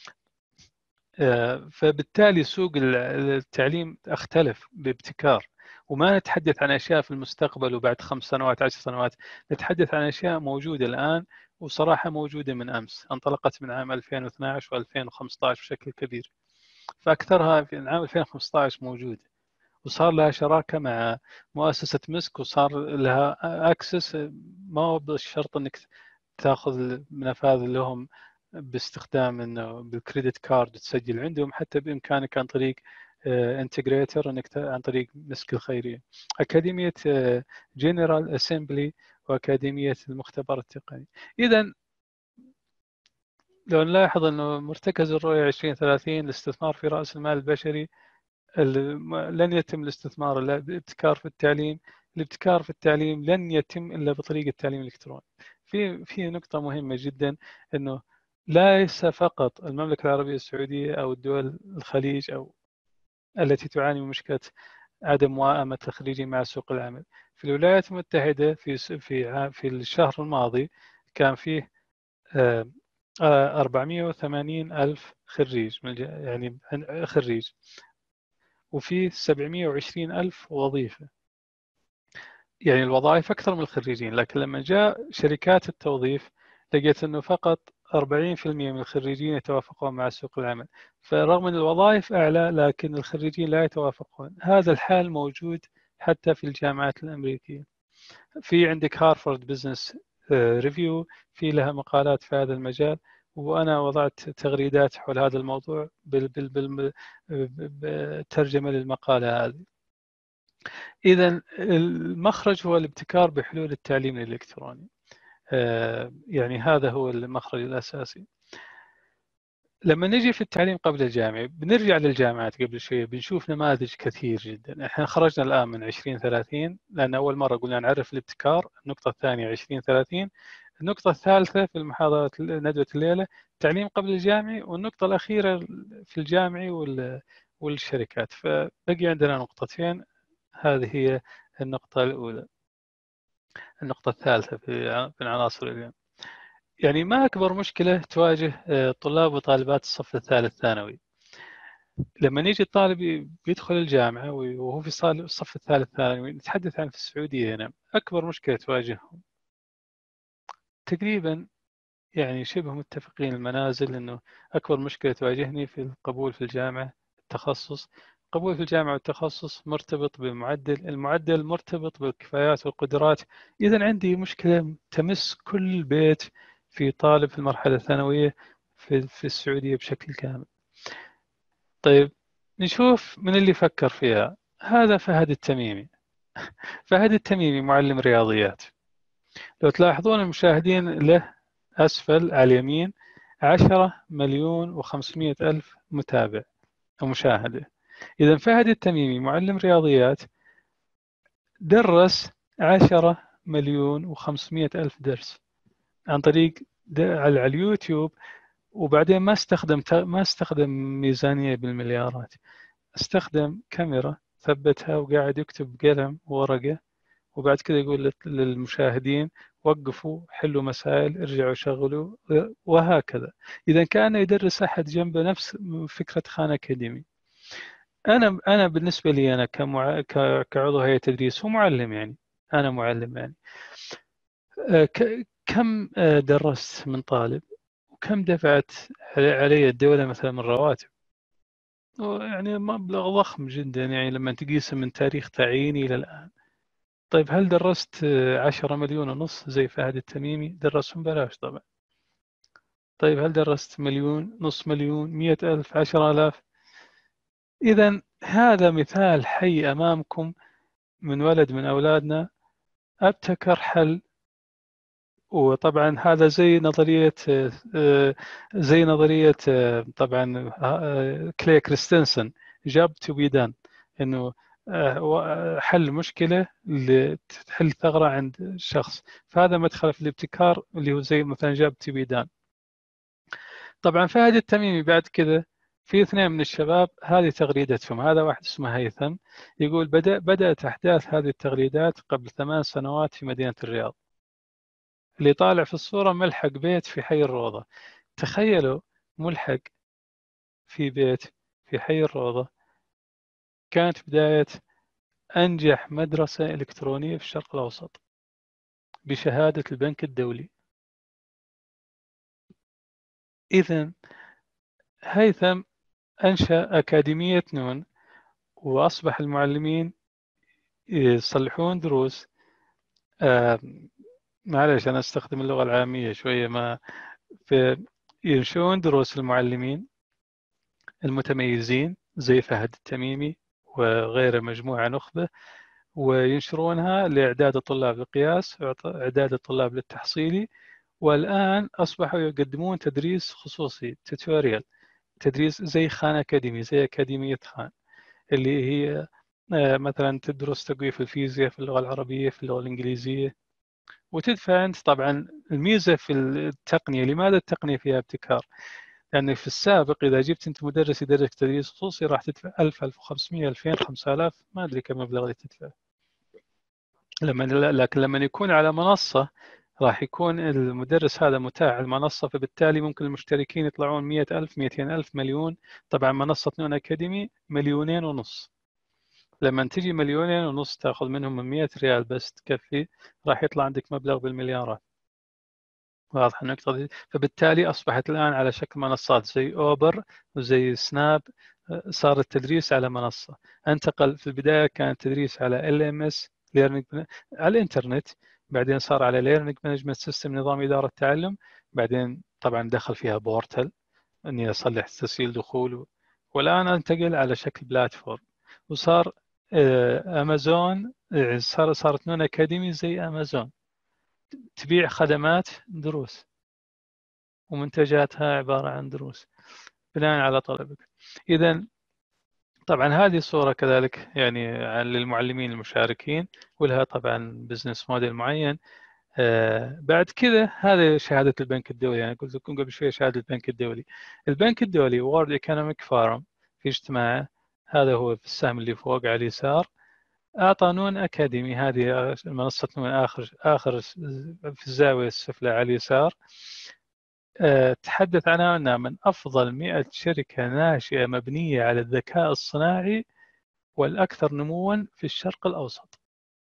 فبالتالي سوق التعليم اختلف بابتكار، وما نتحدث عن اشياء في المستقبل وبعد خمس سنوات عشر سنوات، نتحدث عن اشياء موجوده الان وصراحه موجوده من امس، انطلقت من عام ألفين واثني عشر وألفين وخمسة عشر بشكل كبير. فاكثرها في عام ألفين وخمسة عشر موجوده، وصار لها شراكه مع مؤسسه مسك، وصار لها اكسس. ما هو بالشرط انك تاخذ منافذ لهم باستخدام انه بالكريدت كارد تسجل عندهم، حتى بامكانك عن طريق انتجريتر انك عن طريق مسك الخيريه. اكاديميه جنرال اسمبلي واكاديميه المختبر التقني. اذا لو نلاحظ انه مرتكز الرؤيه عشرين ثلاثين الاستثمار في راس المال البشري، لن يتم الاستثمار الا بابتكار في التعليم. الابتكار في التعليم لن يتم الا بطريقه التعليم الالكتروني. في في نقطه مهمه جدا، انه ليس فقط المملكه العربيه السعوديه او الدول الخليج او التي تعاني من مشكله عدم موائمه الخريجين مع سوق العمل. في الولايات المتحده في في في الشهر الماضي كان فيه أربعمئة وثمانين ألف خريج، يعني خريج، وفي سبعمئة وعشرين ألف وظيفة. يعني الوظائف أكثر من الخريجين، لكن لما جاء شركات التوظيف لقيت أنه فقط أربعين بالمئة من الخريجين يتوافقون مع سوق العمل. فرغم أن الوظائف أعلى لكن الخريجين لا يتوافقون. هذا الحال موجود حتى في الجامعات الأمريكية. في عندك هارفارد بزنس ريفيو في لها مقالات في هذا المجال، وأنا وضعت تغريدات حول هذا الموضوع بالترجمة للمقالة هذه. إذا المخرج هو الابتكار بحلول التعليم الإلكتروني. يعني هذا هو المخرج الأساسي. لما نجي في التعليم قبل الجامعي، بنرجع للجامعات قبل شوية، بنشوف نماذج كثير جدا. احنا خرجنا الآن من عشرين ثلاثين، لأن أول مرة قلنا نعرف الابتكار. النقطة الثانية عشرين ثلاثين. النقطة الثالثة في المحاضرة ندوة الليلة التعليم قبل الجامعي، والنقطة الأخيرة في الجامعي والشركات. فبقي عندنا نقطتين، هذه هي النقطة الأولى. النقطة الثالثة في العناصر اليوم، يعني ما أكبر مشكلة تواجه طلاب وطالبات الصف الثالث ثانوي لما يجي الطالب بيدخل الجامعة وهو في الصف الثالث ثانوي؟ نتحدث عن في السعودية هنا. أكبر مشكلة تواجههم تقريبا، يعني شبه متفقين المنازل، أنه أكبر مشكلة تواجهني في القبول في الجامعة التخصص. قبول في الجامعة والتخصص مرتبط بالمعدل، المعدل مرتبط بالكفايات والقدرات. إذا عندي مشكلة تمس كل بيت في طالب في المرحلة الثانوية في, في السعودية بشكل كامل. طيب نشوف من اللي فكر فيها. هذا فهد التميمي. فهد التميمي معلم رياضيات. لو تلاحظون المشاهدين له أسفل على اليمين عشرة مليون وخمسمائة ألف متابع ومشاهدة. إذا فهد التميمي معلم رياضيات درس عشرة مليون وخمسمائة ألف درس عن طريق على اليوتيوب، وبعدين ما استخدم ما استخدم ميزانية بالمليارات، استخدم كاميرا ثبتها وقاعد يكتب بقلم وورقة، وبعد كده يقول للمشاهدين وقفوا حلوا مسائل ارجعوا شغلوا، وهكذا. إذا كان يدرس أحد جنبه نفس فكرة خان أكاديمي. أنا أنا بالنسبة لي أنا كمع... كعضو هيئة تدريس ومعلم، يعني أنا معلم، يعني ك... كم درست من طالب وكم دفعت علي الدولة مثلا من رواتب؟ يعني مبلغ ضخم جدا، يعني لما تقيسه من تاريخ تعييني إلى الآن. طيب هل درست عشرة مليون ونص زي فهد التميمي؟ درسهم بلاش طبعا. طيب هل درست مليون، نص مليون، مئة ألف، عشرة آلاف؟ إذا هذا مثال حي أمامكم من ولد من أولادنا ابتكر حل وطبعا هذا زي نظرية زي نظرية طبعا كلي كريستنسن جاب تو بي دان، انه حل مشكلة لتحل ثغرة عند شخص، فهذا مدخل في الابتكار اللي هو زي مثلا جاب تو بي دان. طبعا فهد التميمي بعد كذا في اثنين من الشباب هذه تغريدتهم، هذا واحد اسمه هيثم يقول بدأ بدأت أحداث هذه التغريدات قبل ثمان سنوات في مدينة الرياض. اللي طالع في الصورة ملحق بيت في حي الروضة. تخيلوا ملحق في بيت في حي الروضة، كانت بداية أنجح مدرسة إلكترونية في الشرق الأوسط بشهادة البنك الدولي. إذن هيثم أنشأ أكاديمية نون، وأصبح المعلمين يصلحون دروس. آه معلش أنا أستخدم اللغة العامية شوية، ما في ينشئون دروس المعلمين المتميزين زي فهد التميمي وغيره مجموعة نخبة، وينشرونها لإعداد الطلاب للقياس، إعداد الطلاب للتحصيلي. والآن أصبحوا يقدمون تدريس خصوصي توتوريال، تدريس زي خان أكاديمي، زي أكاديمية خان اللي هي مثلا تدرس تقوية في الفيزياء، في اللغة العربية، في اللغة الإنجليزية، وتدفع أنت. طبعا الميزة في التقنية، لماذا التقنية فيها ابتكار؟ لأن في السابق إذا جبت أنت مدرس يدرس تدريس خصوصي راح تدفع ألف، ألف وخمسمئة، ألفين، خمسة آلاف، ما أدري كم المبلغ اللي تدفع. لما لكن لما يكون على منصة راح يكون المدرس هذا متاح على المنصة، فبالتالي ممكن المشتركين يطلعون مئة ألف، مئتين ألف، مليون. طبعا منصة نون أكاديمي مليونين ونص. لما تجي مليونين ونص تأخذ منهم من مئة ريال بس تكفي، راح يطلع عندك مبلغ بالمليارات. واضح النقطة دي؟ فبالتالي أصبحت الآن على شكل منصات زي أوبر وزي سناب، صار التدريس على منصة. انتقل في البداية كان التدريس على إل إم إس Learning على الإنترنت، بعدين صار على Learning Management System نظام إدارة التعلم، بعدين طبعا دخل فيها بورتل إني أصلح تسجيل دخول، والآن انتقل على شكل بلاتفورم. وصار أمازون، صار صارت نون أكاديمي زي أمازون، تبيع خدمات دروس ومنتجاتها عبارة عن دروس بناء على طلبك. إذن طبعا هذه صورة كذلك يعني للمعلمين المشاركين، ولها طبعا بزنس موديل معين. آه بعد كذا هذه شهادة البنك الدولي، يعني قلت لكم قبل شوية شهادة البنك الدولي. البنك الدولي وورد ايكونوميك فورم في اجتماعه، هذا هو في السهم اللي فوق على اليسار، أعطى نون أكاديمي، هذه منصة نون آخر آخر في الزاوية السفلى على اليسار، أه تحدث عنها أنها من أفضل مئة شركة ناشئة مبنية على الذكاء الصناعي والأكثر نمواً في الشرق الأوسط.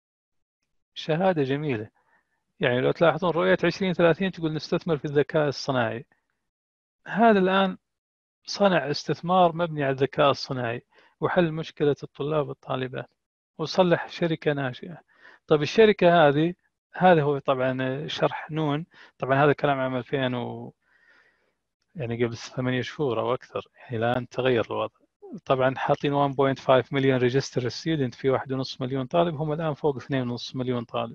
شهادة جميلة. يعني لو تلاحظون رؤية عشرين ثلاثين تقول نستثمر في الذكاء الصناعي. هذا الآن صنع استثمار مبني على الذكاء الصناعي وحل مشكلة الطلاب والطالبات وصلح شركة ناشئة. طيب الشركة هذه، هذا هو طبعا شرح نون. طبعا هذا كلام عام ألفين و يعني قبل ثمانية شهور أو أكثر، يعني الآن تغير الوضع. طبعا حاطين واحد فاصلة خمسة مليون ريجستر ستودنت في واحد ونص مليون طالب، هم الآن فوق اثنين ونص مليون طالب.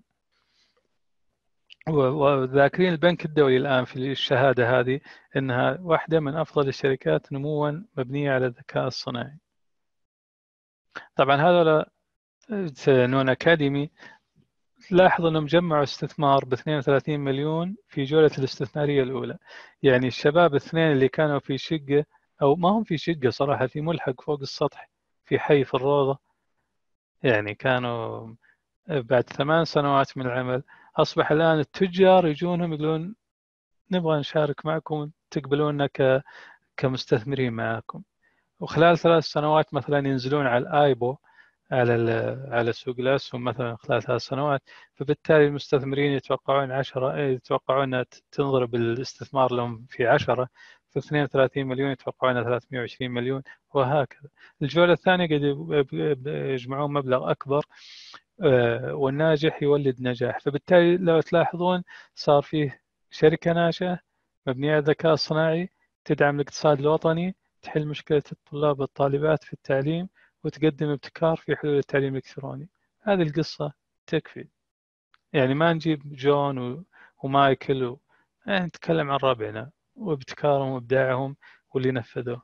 وذاكرين البنك الدولي الآن في الشهادة هذه أنها واحدة من أفضل الشركات نمواً مبنية على الذكاء الصناعي. طبعا هذول نون أكاديمي لاحظوا أنهم جمعوا استثمار ب اثنين وثلاثين مليون في جولة الاستثمارية الأولى. يعني الشباب الاثنين اللي كانوا في شقة، أو ما هم في شقة صراحة، في ملحق فوق السطح في حي في الروضة، يعني كانوا بعد ثمان سنوات من العمل أصبح الآن التجار يجونهم يقولون نبغى نشارك معكم، تقبلوننا كمستثمرين معكم. وخلال ثلاث سنوات مثلا ينزلون على الآيبو، على على سوق الأسهم مثلا خلال ثلاث سنوات، فبالتالي المستثمرين يتوقعون عشرة، يتوقعون تنضرب الاستثمار لهم في عشرة، في اثنين وثلاثين مليون يتوقعون ثلاثمئة وعشرين مليون، وهكذا. الجولة الثانية قد يجمعون مبلغ أكبر، والناجح يولد نجاح. فبالتالي لو تلاحظون صار فيه شركة ناشئة مبنية على الذكاء الصناعي تدعم الاقتصاد الوطني، تحل مشكلة الطلاب والطالبات في التعليم، وتقدم ابتكار في حلول التعليم الإلكتروني. هذه القصة تكفي. يعني ما نجيب جون ومايكل و... يعني نتكلم عن ربعنا وابتكارهم وابداعهم واللي نفذوه.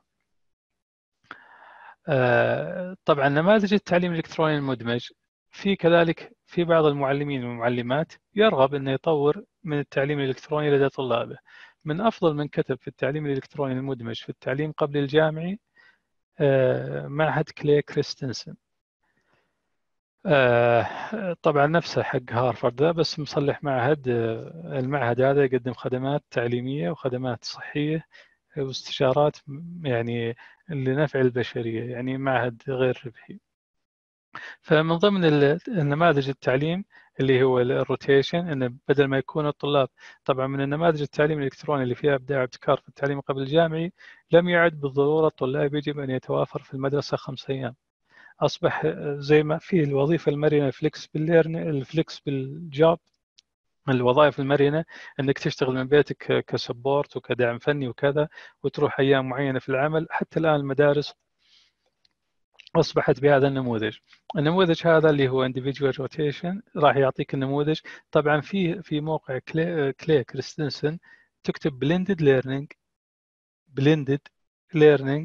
آه طبعا نماذج التعليم الالكتروني المدمج، في كذلك في بعض المعلمين والمعلمات يرغب انه يطور من التعليم الالكتروني لدى طلابه. من افضل من كتب في التعليم الالكتروني المدمج في التعليم قبل الجامعي آه معهد كلي كريستنسن. آه طبعا نفسه حق هارفارد ده، بس مصلح معهد. آه المعهد هذا يقدم خدمات تعليمية وخدمات صحية واستشارات يعني لنفع البشرية، يعني معهد غير ربحي. فمن ضمن النماذج التعليم اللي هو الروتيشن، انه بدل ما يكون الطلاب، طبعا من النماذج التعليم الالكتروني اللي فيها ابداع وابتكار في التعليم قبل الجامعي، لم يعد بالضروره الطلاب يجب ان يتوافر في المدرسه خمس ايام. اصبح زي ما في الوظيفه المرنه الفلكسبل ليرنينج، الفلكسبل جوب، الوظائف المرنه، انك تشتغل من بيتك كسبورت وكدعم فني وكذا، وتروح ايام معينه في العمل. حتى الان المدارس أصبحت بهذا النموذج. النموذج هذا اللي هو individual rotation راح يعطيك النموذج. طبعا في في موقع كلي, كلي كريستنسن تكتب blended learning blended learning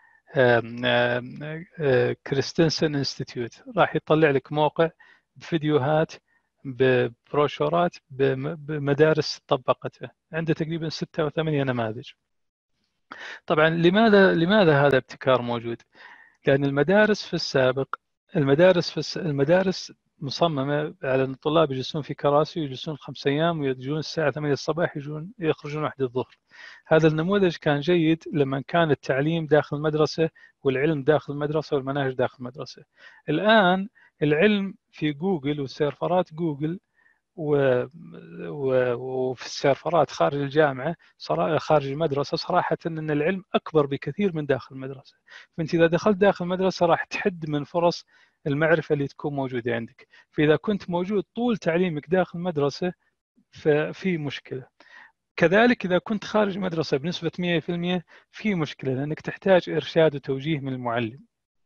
كريستنسن انستيتيوت، راح يطلع لك موقع بفيديوهات ببروشورات بمدارس طبقته، عنده تقريبا ستة أو ثمانية نماذج. طبعا لماذا لماذا هذا ابتكار موجود؟ لأن المدارس في السابق المدارس في المدارس مصممة على أن الطلاب يجلسون في كراسي ويجلسون خمس أيام ويجون الساعة ثمانية الصباح يجون يخرجون واحدة الظهر. هذا النموذج كان جيد لما كان التعليم داخل المدرسة والعلم داخل المدرسة والمناهج داخل المدرسة. الآن العلم في جوجل وسيرفرات جوجل و... و... وفي السيرفرات خارج الجامعة، خارج المدرسة، صراحة أن العلم أكبر بكثير من داخل المدرسة. فأنت إذا دخلت داخل المدرسة راح تحد من فرص المعرفة اللي تكون موجودة عندك. فإذا كنت موجود طول تعليمك داخل المدرسة ففي مشكلة. كذلك إذا كنت خارج المدرسة بنسبة مئة بالمئة في مشكلة، لأنك تحتاج إرشاد وتوجيه من المعلم.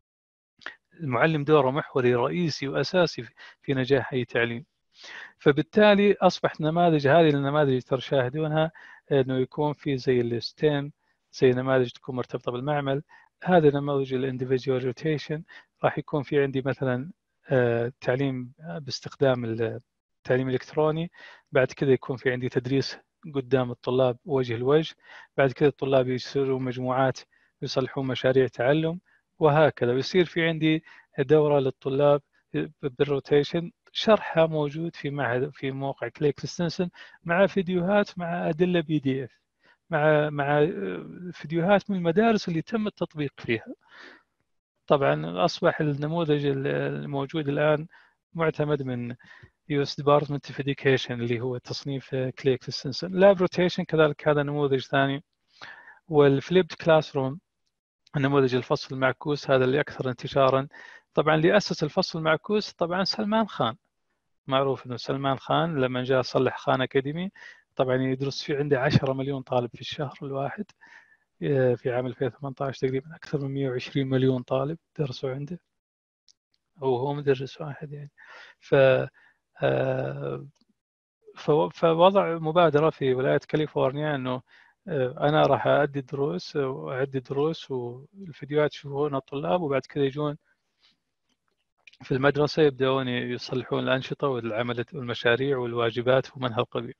المعلم دوره محوري رئيسي وأساسي في نجاح أي تعليم. فبالتالي أصبحت نماذج هذه النماذج اللي تشاهدونها أنه يكون في زي الستيم، زي نماذج تكون مرتبطة بالمعمل. هذا نموذج الانديفيديوال روتيشن راح يكون في عندي مثلا تعليم باستخدام التعليم الإلكتروني، بعد كذا يكون في عندي تدريس قدام الطلاب وجه لوجه، بعد كذا الطلاب يصيروا مجموعات يصلحون مشاريع تعلم، وهكذا. ويصير في عندي دورة للطلاب بالروتيشن، شرحها موجود في معهد في موقع كلي كريستنسن مع فيديوهات مع أدلة بي دي إف، مع مع فيديوهات من المدارس اللي تم التطبيق فيها. طبعا أصبح النموذج الموجود الآن معتمد من يو إس Department of Education اللي هو تصنيف كلي كريستنسن. لاب روتيشن كذلك هذا نموذج ثاني. والفليبد كلاس روم، النموذج الفصل المعكوس، هذا اللي أكثر انتشارا. طبعا اللي أسس الفصل المعكوس طبعا سلمان خان. معروف أنه سلمان خان لما جاء صلح خان أكاديمي، طبعا يدرس في عنده عشرة مليون طالب في الشهر الواحد. في عام ألفين وثمانية عشر تقريبا أكثر من مئة وعشرين مليون طالب درسوا عنده، أو هو مدرس واحد يعني. ف فوضع مبادرة في ولاية كاليفورنيا أنه أنا راح أدي دروس وأعدي دروس والفيديوهات يشوفونها الطلاب، وبعد كذا يجون في المدرسة يبدأون يصلحون الأنشطة والعمل والمشاريع والواجبات ومن هالقبيل.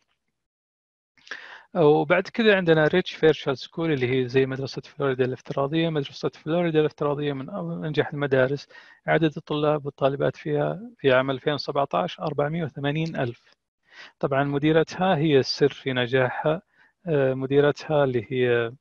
وبعد كذا عندنا ريتش فيرشال سكول اللي هي زي مدرسة فلوريدا الافتراضية. مدرسة فلوريدا الافتراضية من أنجح المدارس، عدد الطلاب والطالبات فيها في عام ألفين وسبعة عشر أربعمئة وثمانين ألف. طبعا مديرتها هي السر في نجاحها، مديرتها اللي هي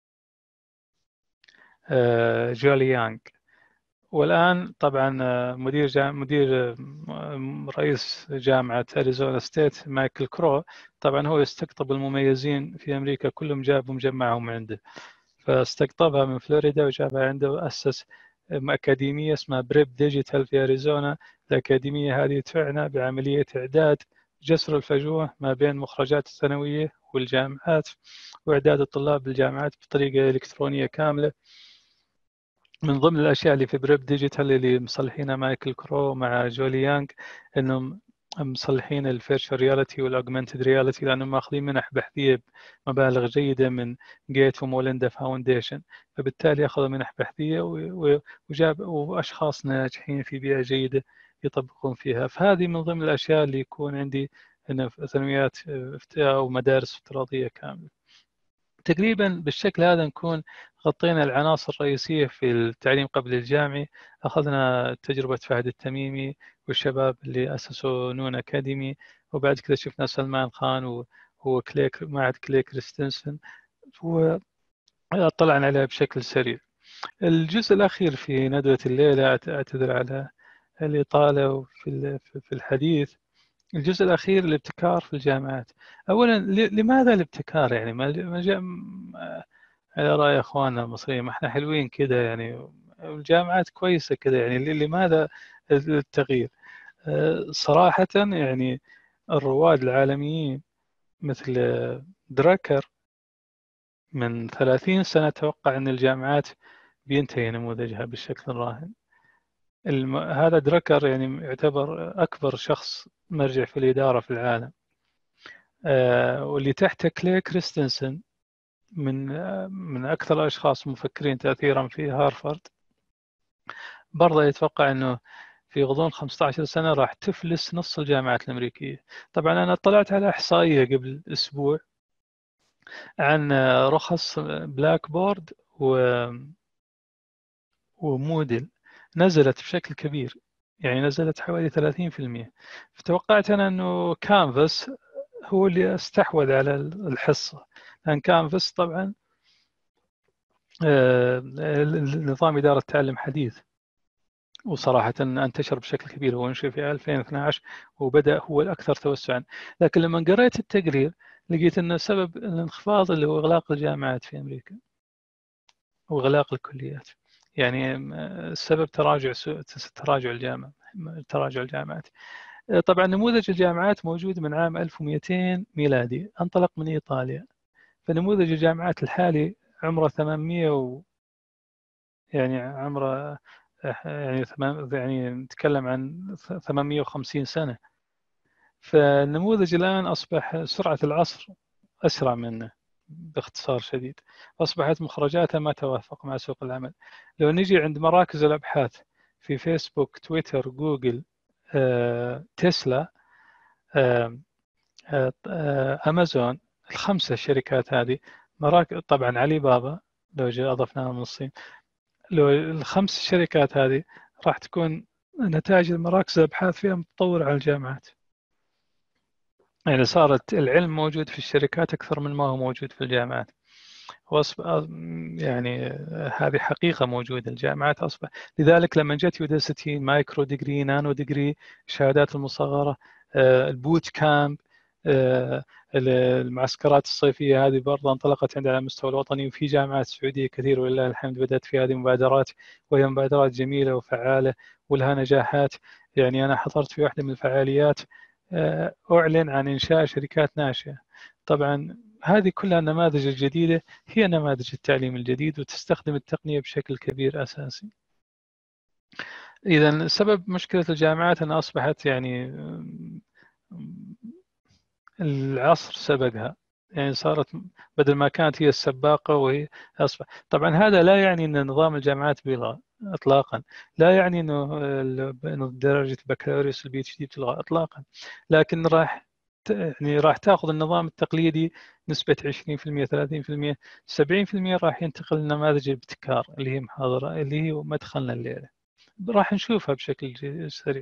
جولي يانغ. والآن طبعا مدير جام مدير رئيس جامعة أريزونا ستيت مايكل كرو، طبعا هو يستقطب المميزين في أمريكا كلهم جابهم جمعهم عنده، فاستقطبها من فلوريدا وجابها عنده وأسس أكاديمية اسمها بريب ديجيتال في أريزونا. الأكاديمية هذه تعنى بعملية إعداد جسر الفجوة ما بين مخرجات الثانوية والجامعات وإعداد الطلاب بالجامعات بطريقة إلكترونية كاملة. من ضمن الأشياء اللي في بريب ديجيتال اللي مصلحينها مايكل كرو مع جولي يانغ إنهم مصلحين الفيرتشوال رياليتي والاوجمانتد رياليتي، لانهم ماخذين منح بحثيه بمبالغ جيده من جيت ومولندا فاونديشن، فبالتالي اخذوا منح بحثيه وجاب واشخاص ناجحين في بيئه جيده يطبقون فيها. فهذه من ضمن الاشياء اللي يكون عندي ان ثانويات او مدارس افتراضيه كامله. تقريبا بالشكل هذا نكون غطينا العناصر الرئيسيه في التعليم قبل الجامعي. اخذنا تجربه فهد التميمي والشباب اللي اسسوا نون اكاديمي، وبعد كذا شفنا سلمان خان وكليك معهد كليك كريستنسن، وطلعنا عليها بشكل سريع. الجزء الاخير في ندوه الليله، اعتذر على الاطاله وفي في الحديث، الجزء الأخير الابتكار في الجامعات. أولا لماذا الابتكار؟ يعني ما جاء على رأي أخواننا المصريين، ما احنا حلوين كده يعني، الجامعات كويسة كده يعني، لماذا التغيير؟ صراحة يعني الرواد العالميين مثل دراكر من ثلاثين سنة توقع أن الجامعات بينتهي نموذجها بالشكل الراهن. الم... هذا دراكر يعني يعتبر أكبر شخص مرجع في الإدارة في العالم. آه واللي تحته كلي كريستنسن من آه من أكثر الأشخاص مفكرين تأثيرا في هارفارد، برضه يتوقع أنه في غضون خمسة عشر سنة راح تفلس نص الجامعات الأمريكية. طبعا أنا اطلعت على إحصائية قبل أسبوع عن رخص بلاك بورد و... ومودل، نزلت بشكل كبير، يعني نزلت حوالي ثلاثين بالمئة. فتوقعت أنا أنه كانفاس هو اللي استحوذ على الحصة، لأن كانفاس طبعا نظام إدارة تعلم حديث، وصراحة انتشر بشكل كبير، هو انشئ في ألفين واثني عشر وبدأ هو الأكثر توسعا. لكن لما قرأت التقرير لقيت أن سبب الانخفاض اللي هو إغلاق الجامعات في أمريكا وإغلاق الكليات، يعني السبب تراجع تراجع الجامعة تراجع الجامعات. طبعا نموذج الجامعات موجود من عام ألف ومئتين ميلادي، انطلق من إيطاليا. فنموذج الجامعات الحالي عمره ثمانمئة و يعني عمره يعني يعني نتكلم عن ثمانمئة وخمسين سنة. فالنموذج الآن أصبح سرعة العصر أسرع منه باختصار شديد، أصبحت مخرجاتها ما توافق مع سوق العمل. لو نجي عند مراكز الأبحاث في فيسبوك، تويتر، جوجل، آه، تسلا، آه، آه، أمازون، الخمسة الشركات هذه مراكز، طبعا علي بابا لو جاء أضفناها من الصين، لو الخمس شركات هذه راح تكون نتائج المراكز الأبحاث فيها متطورة على الجامعات. يعني صارت العلم موجود في الشركات أكثر من ما هو موجود في الجامعات. يعني هذه حقيقة موجودة، الجامعات أصبح. لذلك لما جت يوداسيتي مايكرو ديجري، نانو ديجري، الشهادات المصغرة، البوت كامب، المعسكرات الصيفية، هذه برضه انطلقت عندنا على المستوى الوطني، وفي جامعات سعودية كثير ولله الحمد بدأت في هذه المبادرات، وهي مبادرات جميلة وفعالة ولها نجاحات. يعني أنا حضرت في واحدة من الفعاليات أعلن عن إنشاء شركات ناشئة. طبعا هذه كلها النماذج الجديدة هي نماذج التعليم الجديد، وتستخدم التقنية بشكل كبير أساسي. إذا سبب مشكلة الجامعات أنها أصبحت يعني العصر سبقها، يعني صارت بدل ما كانت هي السباقة وهي أصبح. طبعا هذا لا يعني أن نظام الجامعات بيلغى إطلاقا، لا يعني أنه درجة البكالوريوس البي اتش دي بتلغى إطلاقا، لكن راح يعني راح تاخذ النظام التقليدي نسبة عشرين بالمئة ثلاثين بالمئة سبعين بالمئة راح ينتقل لنماذج الابتكار اللي هي محاضرة اللي هي مدخلنا الليلة، راح نشوفها بشكل سريع.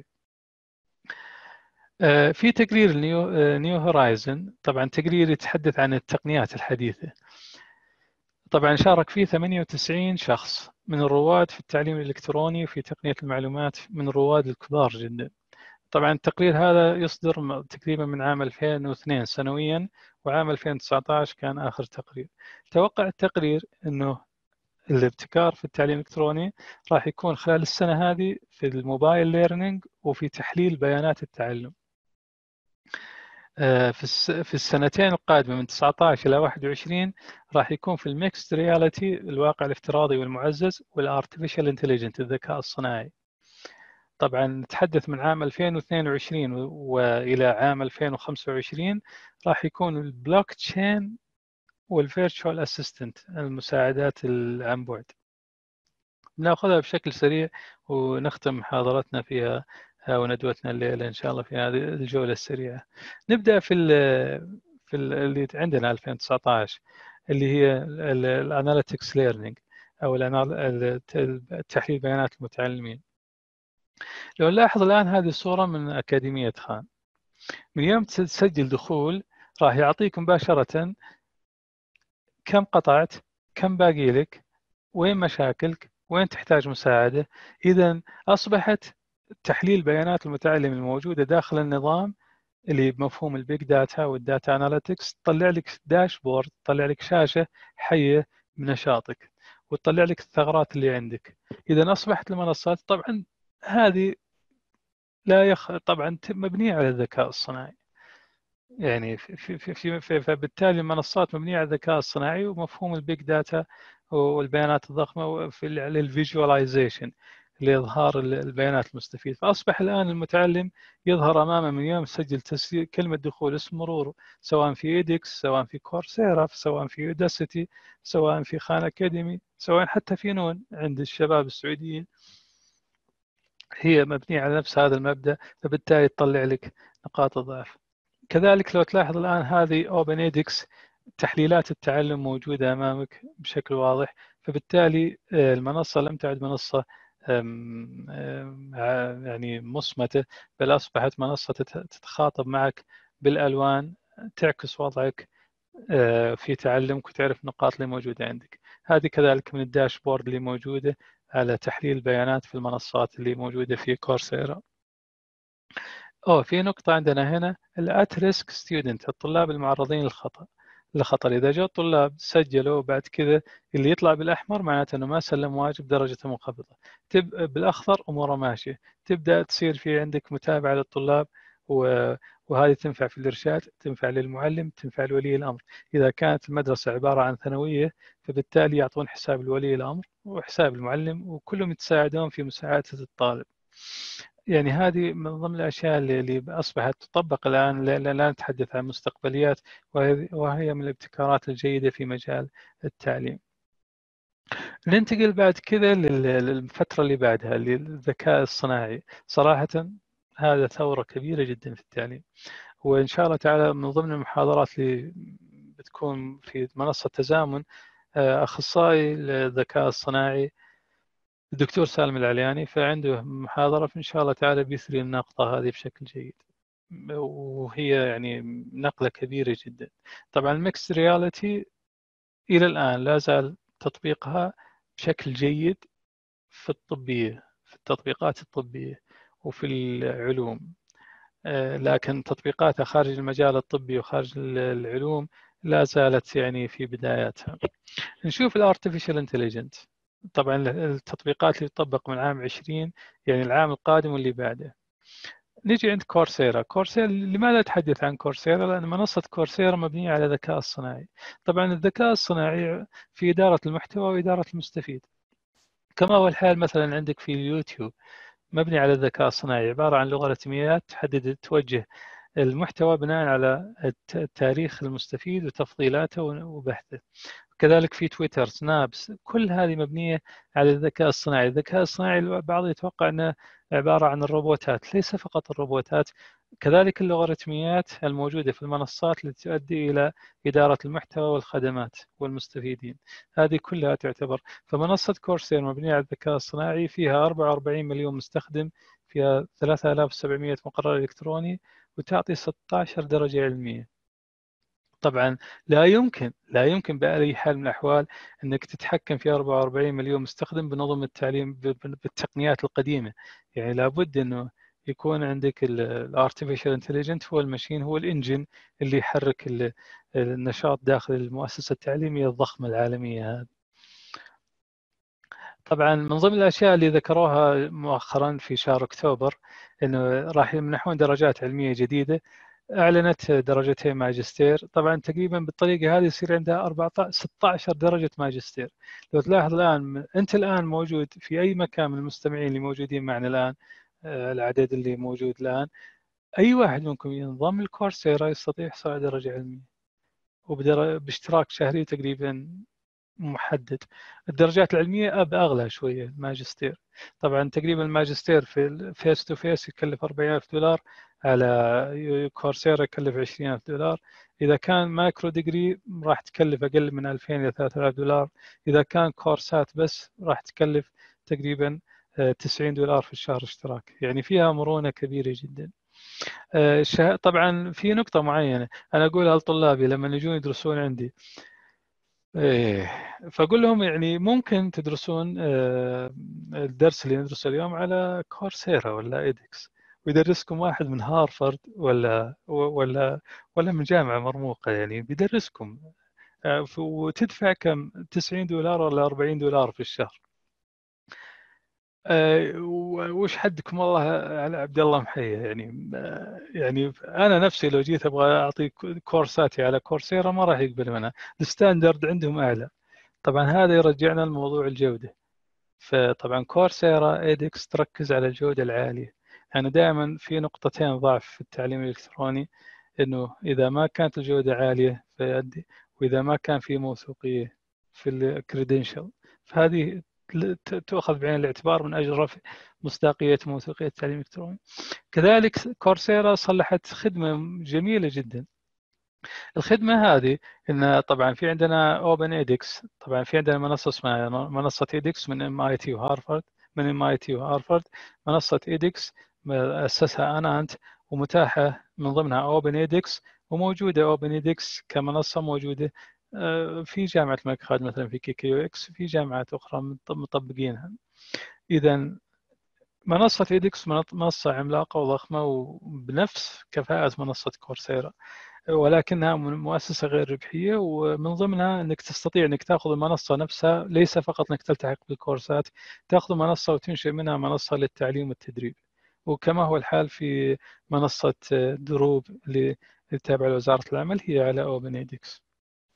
في تقرير نيو نيو هورايزن، طبعا تقرير يتحدث عن التقنيات الحديثة. طبعا شارك فيه ثمانية وتسعين شخص من الرواد في التعليم الإلكتروني وفي تقنية المعلومات، من الرواد الكبار جدا. طبعا التقرير هذا يصدر تقريبا من عام ألفين واثنين سنويا، وعام ألفين وتسعة عشر كان آخر تقرير. توقع التقرير أنه الابتكار في التعليم الإلكتروني راح يكون خلال السنة هذه في الموبايل ليرنينج وفي تحليل بيانات التعلم. في في السنتين القادمة من تسعة عشر إلى واحد وعشرين راح يكون في الميكست رياليتي، الواقع الافتراضي والمعزز، والارتفيشال انتليجنت، الذكاء الصناعي. طبعا نتحدث من عام ألفين واثنين وعشرين والى عام ألفين وخمسة وعشرين راح يكون البلوك تشين والفيرتشوال اسيستنت، المساعدات عن بعد. ناخذها بشكل سريع ونختم محاضرتنا فيها وندوتنا الليله ان شاء الله في هذه الجوله السريعه. نبدا في ال في ال اللي عندنا ألفين وتسعة عشر اللي هي الاناليتكس ليرنينج او تحليل بيانات المتعلمين. لو نلاحظ الان هذه الصوره من اكاديميه خان، من يوم تسجل دخول راح يعطيك مباشره كم قطعت، كم باقي لك، وين مشاكلك، وين تحتاج مساعدة. إذا أصبحت تحليل بيانات المتعلم الموجودة داخل النظام اللي بمفهوم البيج داتا والداتا أناليتكس تطلع لك داشبورد، تطلع لك شاشة حية بنشاطك وتطلع لك الثغرات اللي عندك. إذا أصبحت المنصات طبعا هذه لا يخ... طبعا مبنية على الذكاء الصناعي، يعني في في في في فبالتالي المنصات مبنيه على الذكاء الصناعي ومفهوم البيج داتا والبيانات الضخمه في الفيجواليزيشن لاظهار البيانات المستفيد. فاصبح الان المتعلم يظهر امامه من يوم سجل تسجيل كلمه دخول اسم مرور، سواء في ايدكس، سواء في كورسيرا، سواء في يوداسيتي، سواء في خان اكاديمي، سواء حتى في نون عند الشباب السعوديين، هي مبنيه على نفس هذا المبدا، فبالتالي تطلع لك نقاط الضعف. كذلك لو تلاحظ الآن هذه OpenEdX، تحليلات التعلم موجودة أمامك بشكل واضح، فبالتالي المنصة لم تعد منصة يعني مصمتة، بل أصبحت منصة تتخاطب معك بالألوان، تعكس وضعك في تعلمك وتعرف النقاط اللي موجودة عندك. هذه كذلك من الداشبورد اللي موجودة على تحليل البيانات في المنصات اللي موجودة في كورسيرا. أوه في نقطة عندنا هنا الات ريسك ستودنت، الطلاب المعرضين للخطأ للخطر. إذا جاء الطلاب سجلوا بعد كذا اللي يطلع بالأحمر معناته أنه ما سلم واجب درجته منخفضة، تب بالأخضر أموره ماشية، تبدأ تصير في عندك متابعة للطلاب، و... وهذه تنفع في الإرشاد، تنفع للمعلم، تنفع لولي الأمر. إذا كانت المدرسة عبارة عن ثانوية فبالتالي يعطون حساب لولي الأمر وحساب المعلم، وكلهم يتساعدون في مساعدة الطالب. يعني هذه من ضمن الأشياء اللي أصبحت تطبق الآن، لا نتحدث عن مستقبليات، وهي من الابتكارات الجيدة في مجال التعليم. ننتقل بعد كذا للفترة اللي بعدها للذكاء الصناعي. صراحة هذا ثورة كبيرة جدا في التعليم، وإن شاء الله تعالى من ضمن المحاضرات اللي بتكون في منصة تزامن أخصائي الذكاء الصناعي الدكتور سالم العلياني، فعنده محاضرة فإن شاء الله تعالى بيثري النقطة هذه بشكل جيد، وهي يعني نقلة كبيرة جدا. طبعا الميكس رياليتي إلى الآن لا زال تطبيقها بشكل جيد في الطبية، في التطبيقات الطبية وفي العلوم، لكن تطبيقاتها خارج المجال الطبي وخارج العلوم لا زالت يعني في بداياتها. نشوف الارتفيشال انتليجنت، طبعا التطبيقات اللي تطبق من عام عشرين، يعني العام القادم واللي بعده. نجي عند كورسيرا. كورسيرا لماذا أتحدث عن كورسيرا؟ لأن منصة كورسيرا مبنية على الذكاء الصناعي. طبعا الذكاء الصناعي في إدارة المحتوى وإدارة المستفيد، كما هو الحال مثلا عندك في اليوتيوب مبني على الذكاء الصناعي، عبارة عن لوغاريتميات تحدد توجه المحتوى بناء على تاريخ المستفيد وتفضيلاته وبحثه. كذلك في تويتر، سنابس، كل هذه مبنية على الذكاء الصناعي. الذكاء الصناعي البعض يتوقع أنه عبارة عن الروبوتات، ليس فقط الروبوتات، كذلك اللوغاريتميات الموجودة في المنصات التي تؤدي إلى إدارة المحتوى والخدمات والمستفيدين، هذه كلها تعتبر. فمنصة كورسير مبنية على الذكاء الصناعي، فيها أربعة وأربعين مليون مستخدم، فيها ثلاثة آلاف وسبعمئة مقرر إلكتروني، وتعطي ستة عشر درجة علمية. طبعا لا يمكن لا يمكن بأي حال من الأحوال أنك تتحكم في أربعة وأربعين مليون مستخدم بنظم التعليم بالتقنيات القديمة، يعني لابد أنه يكون عندك الارتفيشال انتليجنت هو المشين، هو الانجن اللي يحرك النشاط داخل المؤسسة التعليمية الضخمة العالمية هذه. طبعا من ضمن الأشياء اللي ذكروها مؤخرا في شهر أكتوبر أنه راح يمنحون درجات علمية جديدة، أعلنت درجتين ماجستير. طبعا تقريبا بالطريقة هذه يصير عندها أربعة عشر ستة عشر درجة ماجستير. لو تلاحظ الآن أنت الآن موجود في أي مكان من المستمعين اللي موجودين معنا الآن، العدد اللي موجود الآن، أي واحد منكم ينضم لكورسيرا يستطيع يحصل على درجة علمية وباشتراك شهري تقريبا محدد. الدرجات العلمية أب أغلى شوية، الماجستير طبعا تقريبا الماجستير في الفيس تو فيس يكلف أربعين ألف دولار، على كورسيرا يكلف عشرين ألف دولار. إذا كان مايكرو ديجري راح تكلف أقل من ألفين إلى ثلاثة آلاف دولار. إذا كان كورسات بس راح تكلف تقريبا تسعين دولار في الشهر اشتراك، يعني فيها مرونة كبيرة جدا. طبعا في نقطة معينة أنا أقولها لطلابي لما يجون يدرسون عندي، إيه، فأقول لهم يعني ممكن تدرسون الدرس اللي ندرسه اليوم على كورسيرا ولا إيدكس، ويدرسكم واحد من هارفارد ولا ولا ولا من جامعة مرموقة، يعني بيدرسكم وتدفع كم تسعين دولار ولا أربعين دولار في الشهر. أه وش حدكم والله على عبد الله محيه، يعني يعني انا نفسي لو جيت ابغى اعطي كورساتي على كورسيرا ما راح يقبل منها، الستاندرد عندهم اعلى. طبعا هذا يرجعنا لموضوع الجوده. فطبعا كورسيرا ايدكس تركز على الجوده العاليه. انا دائما في نقطتين ضعف في التعليم الالكتروني، انه اذا ما كانت الجوده عاليه فيؤدي، واذا ما كان في موثوقيه في الكريدنشال، فهذه تؤخذ بعين الاعتبار من أجل رفع مصداقية وموثوقية التعليم الإلكتروني. كذلك كورسيرا صلحت خدمة جميلة جدا. الخدمة هذه إن طبعا في عندنا أوبن إيدكس، طبعا في عندنا منصة اسمها منصة إيدكس من إم آي تي وهارفارد، من إم آي تي وهارفارد. منصة إيدكس أسسها أنا أنت، ومتاحة من ضمنها أوبن إيدكس، وموجودة أوبن إيدكس كمنصة موجودة في جامعة الملك خالد مثلا في كي كيو إكس، في جامعات أخرى مطبقينها. إذا منصة إيدكس منصة عملاقة وضخمة وبنفس كفاءة منصة كورسيرا، ولكنها مؤسسة غير ربحية، ومن ضمنها أنك تستطيع أنك تأخذ المنصة نفسها، ليس فقط أنك تلتحق بالكورسات، تأخذ منصة وتنشئ منها منصة للتعليم والتدريب، وكما هو الحال في منصة دروب اللي تابعة لوزارة العمل هي على أوبن إيدكس.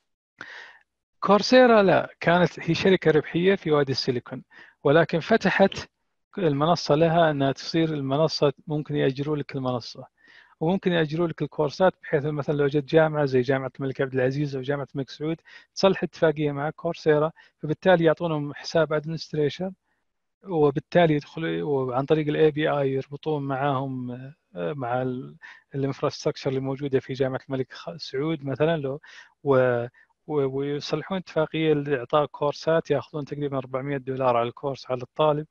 كورسيرا لا، كانت هي شركة ربحية في وادي السيليكون، ولكن فتحت المنصة لها أنها تصير المنصة ممكن يأجروا لك المنصة، وممكن يأجروا لك الكورسات، بحيث مثلا لو جت جامعة زي جامعة الملك عبد العزيز أو جامعة الملك سعود تصلح اتفاقية مع كورسيرا، فبالتالي يعطونهم حساب ادمنستريشن، وبالتالي يدخلوا وعن طريق الاي بي اي يربطون معاهم مع الانفراستراكشر اللي موجودة في جامعة الملك سعود مثلا، لو و ويصلحون اتفاقية لإعطاء كورسات، يأخذون تقريبا أربعمئة دولار على الكورس على الطالب،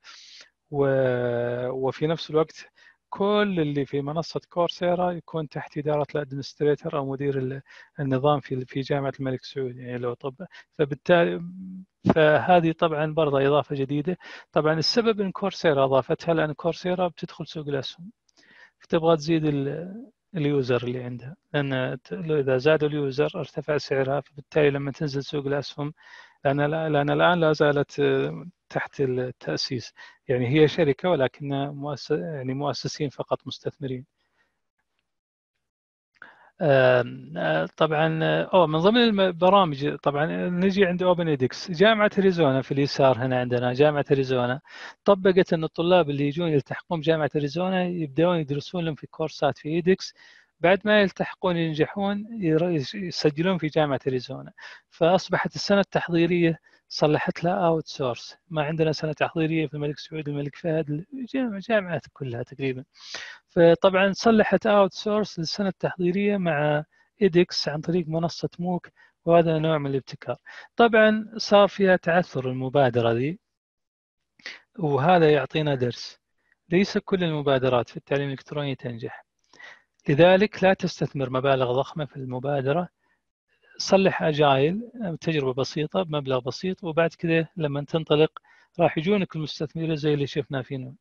وفي نفس الوقت كل اللي في منصة كورسيرا يكون تحت إدارة الادمنستريتور أو مدير النظام في في جامعة الملك سعود، يعني لو طب فبالتالي فهذه طبعا برضه إضافة جديدة. طبعا السبب إن كورسيرا أضافتها لأن كورسيرا بتدخل سوق الأسهم، فتبغى تزيد اليوزر اللي عندها، لأن إذا زاد اليوزر ارتفع سعرها، فبالتالي لما تنزل سوق الأسهم، لأن لأن الآن لا زالت تحت التأسيس، يعني هي شركة ولكنها مؤسس يعني مؤسسين فقط مستثمرين. طبعا أو من ضمن البرامج طبعا نجي عند اوبن إيدكس. جامعة أريزونا في اليسار هنا عندنا جامعة أريزونا طبقت أن الطلاب اللي يجون يلتحقون بجامعة أريزونا يبدأون يدرسون لهم في كورسات في إيدكس، بعد ما يلتحقون ينجحون يسجلون في جامعة أريزونا، فأصبحت السنة التحضيرية صلحت لها اوت سورس. ما عندنا سنة تحضيرية في الملك سعود الملك فهد، الجامعات كلها تقريبا، فطبعا صلحت اوت سورس للسنة التحضيرية مع إيدكس عن طريق منصة موك، وهذا نوع من الابتكار. طبعا صار فيها تعثر المبادرة دي، وهذا يعطينا درس، ليس كل المبادرات في التعليم الإلكتروني تنجح، لذلك لا تستثمر مبالغ ضخمة في المبادرة، صلح أجايل تجربة بسيطة بمبلغ بسيط، وبعد كده لما تنطلق راح يجونك المستثمرين زي اللي شفنا في نون.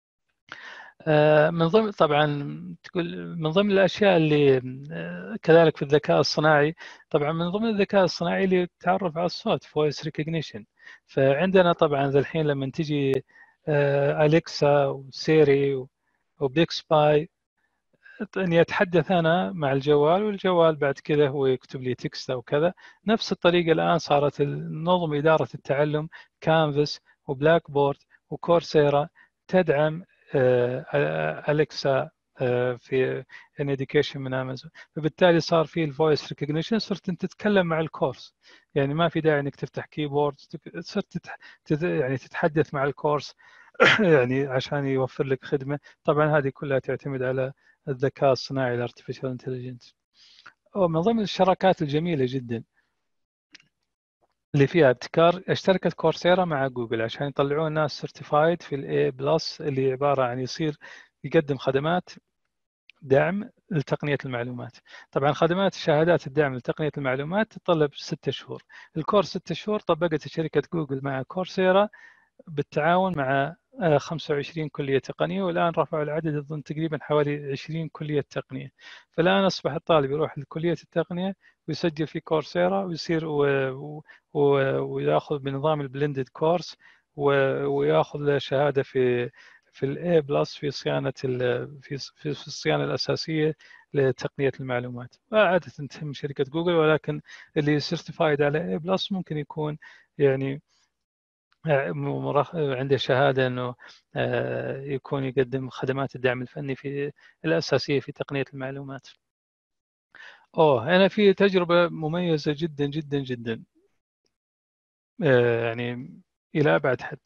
من ضمن طبعا تقول من ضمن الاشياء اللي كذلك في الذكاء الصناعي، طبعا من ضمن الذكاء الصناعي اللي التعرف على الصوت voice recognition. فعندنا طبعا ذا الحين لما تجي أليكسا وسيري وبيكسباي، اني اتحدث انا مع الجوال والجوال بعد كذا هو يكتب لي تكست او كذا، نفس الطريقه الان صارت نظم اداره التعلم كانفاس وبلاك بورد وكورسيرا تدعم أليكسا في ان اديوكيشن من امازون. فبالتالي صار في الفويس ريكوجنيشن، صرت انت تتكلم مع الكورس، يعني ما في داعي انك تفتح كيبورد، صرت تت... يعني تتحدث مع الكورس يعني عشان يوفر لك خدمه. طبعا هذه كلها تعتمد على الذكاء الصناعي الارتفيشال انتليجنس. ومن ضمن الشراكات الجميله جدا اللي فيها ابتكار، اشتركت كورسيرا مع جوجل عشان يطلعون ناس سيرتيفايد في الاي بلس، اللي عباره عن يصير يقدم خدمات دعم لتقنية المعلومات. طبعا خدمات شهادات الدعم لتقنية المعلومات تتطلب ستة شهور. الكورس ستة شهور طبقت شركة جوجل مع كورسيرا بالتعاون مع خمسة وعشرين كلية تقنية، والآن رفعوا العدد أظن تقريبا حوالي عشرين كلية تقنية. فالآن أصبح الطالب يروح لكلية التقنية ويسجل في كورسيرا ويصير ويأخذ بنظام البلندد كورس، ويأخذ شهادة في في الاي بلس في صيانه في في الصيانه الاساسيه لتقنيه المعلومات. عاده تهم شركه جوجل، ولكن اللي سيرتيفايد على اي بلس ممكن يكون يعني عنده شهاده انه يكون يقدم خدمات الدعم الفني في الاساسيه في تقنيه المعلومات. اوه انا في تجربه مميزه جدا جدا جدا يعني الى ابعد حد.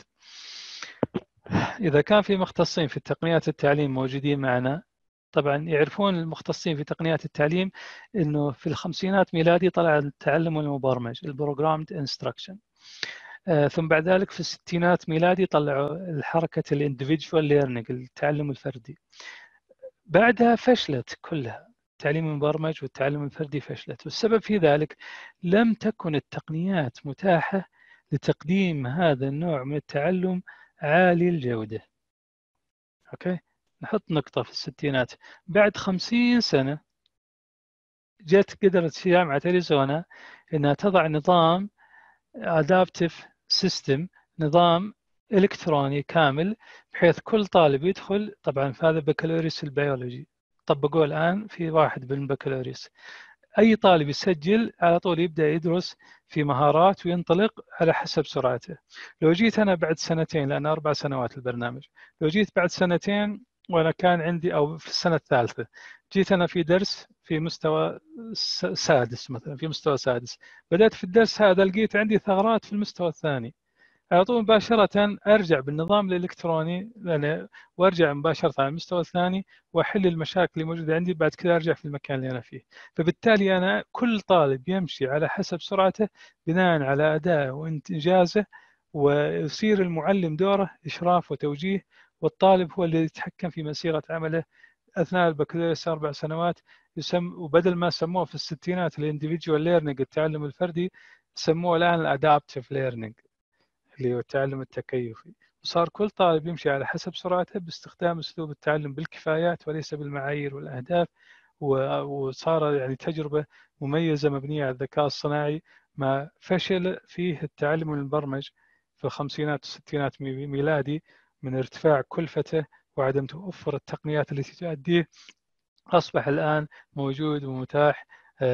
إذا كان في مختصين في تقنيات التعليم موجودين معنا، طبعا يعرفون المختصين في تقنيات التعليم إنه في الخمسينات ميلادي طلع التعلم المبرمج البروجرامد انستراكشن، آه ثم بعد ذلك في الستينات ميلادي طلعوا الحركة الاندفيدوال ليرنينج التعلم الفردي. بعدها فشلت كلها، التعليم المبرمج والتعلم الفردي فشلت، والسبب في ذلك لم تكن التقنيات متاحة لتقديم هذا النوع من التعلم عالي الجودة. أوكي، نحط نقطة في الستينات. بعد خمسين سنة جت قدرت جامعة أريزونا أنها تضع نظام Adaptive System، نظام إلكتروني كامل، بحيث كل طالب يدخل. طبعا في هذا بكالوريوس البيولوجي طبقوه الآن في واحد بالبكالوريوس. أي طالب يسجل على طول يبدأ يدرس في مهارات وينطلق على حسب سرعته. لو جيت أنا بعد سنتين، لأن أربع سنوات البرنامج، لو جيت بعد سنتين وأنا كان عندي، أو في السنة الثالثة جيت أنا في درس في مستوى سادس مثلا، في مستوى سادس بدأت في الدرس هذا لقيت عندي ثغرات في المستوى الثاني، على طول مباشرة أرجع بالنظام الإلكتروني لأن وأرجع مباشرة على المستوى الثاني وأحل المشاكل اللي موجودة عندي، بعد كذا أرجع في المكان اللي أنا فيه. فبالتالي أنا كل طالب يمشي على حسب سرعته بناء على أدائه وإنجازه، ويصير المعلم دوره إشراف وتوجيه، والطالب هو اللي يتحكم في مسيرة عمله أثناء البكالوريوس أربع سنوات. يسم وبدل ما سموه في الستينات الانديفيدوال ليرنينج التعلم الفردي، سموه الآن الأدابتيف ليرنينج اللي هو التعلم التكيفي. وصار كل طالب يمشي على حسب سرعته باستخدام اسلوب التعلم بالكفايات وليس بالمعايير والاهداف، وصار يعني تجربه مميزه مبنيه على الذكاء الصناعي. ما فشل فيه التعلم المبرمج في الخمسينات والستينات ميلادي من ارتفاع كلفته وعدم توفر التقنيات التي تؤديه، اصبح الان موجود ومتاح.